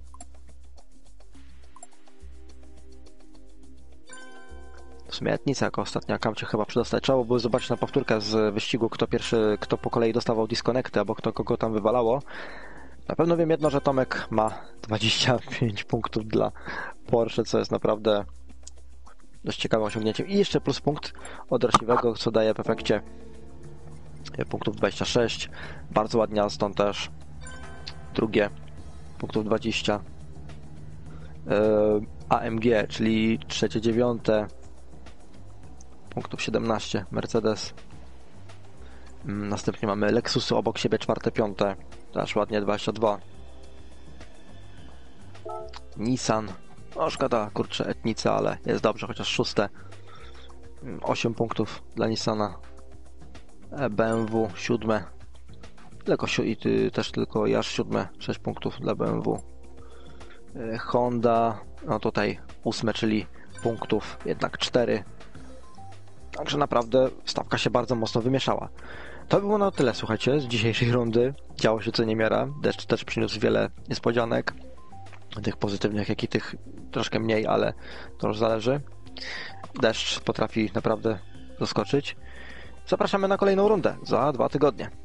W sumie Etnica jako ostatnia Kamcie chyba przedostać. Trzeba było zobaczyć na powtórkę z wyścigu, kto pierwszy, kto po kolei dostawał disconnecty, albo kto kogo tam wywalało. Na pewno wiem jedno, że Tomek ma dwadzieścia pięć punktów dla Porsche, co jest naprawdę dość ciekawym osiągnięciem. I jeszcze plus punkt od Rosiwego, co daje w efekcie punktów dwadzieścia sześć. Bardzo ładnie Aston też. Drugie, punktów dwadzieścia. A M G, czyli trzecie, dziewiąte. Punktów siedemnaście. Mercedes. Następnie mamy Lexusy obok siebie, czwarte, piąte. Też ładnie dwadzieścia dwa. Nissan. No szkoda, kurczę, Etnica, ale jest dobrze, chociaż szóste. osiem punktów dla Nissana. B M W siódme. Tylko si i ty, też tylko aż siódme. sześć punktów dla B M W. Honda. No tutaj ósme, czyli punktów jednak cztery. Także naprawdę stawka się bardzo mocno wymieszała. To by było na tyle, słuchajcie, z dzisiejszej rundy. Działo się co niemiara. Deszcz też przyniósł wiele niespodzianek. Tych pozytywnych, jak i tych troszkę mniej, ale to już zależy. Deszcz potrafi naprawdę zaskoczyć. Zapraszamy na kolejną rundę za dwa tygodnie.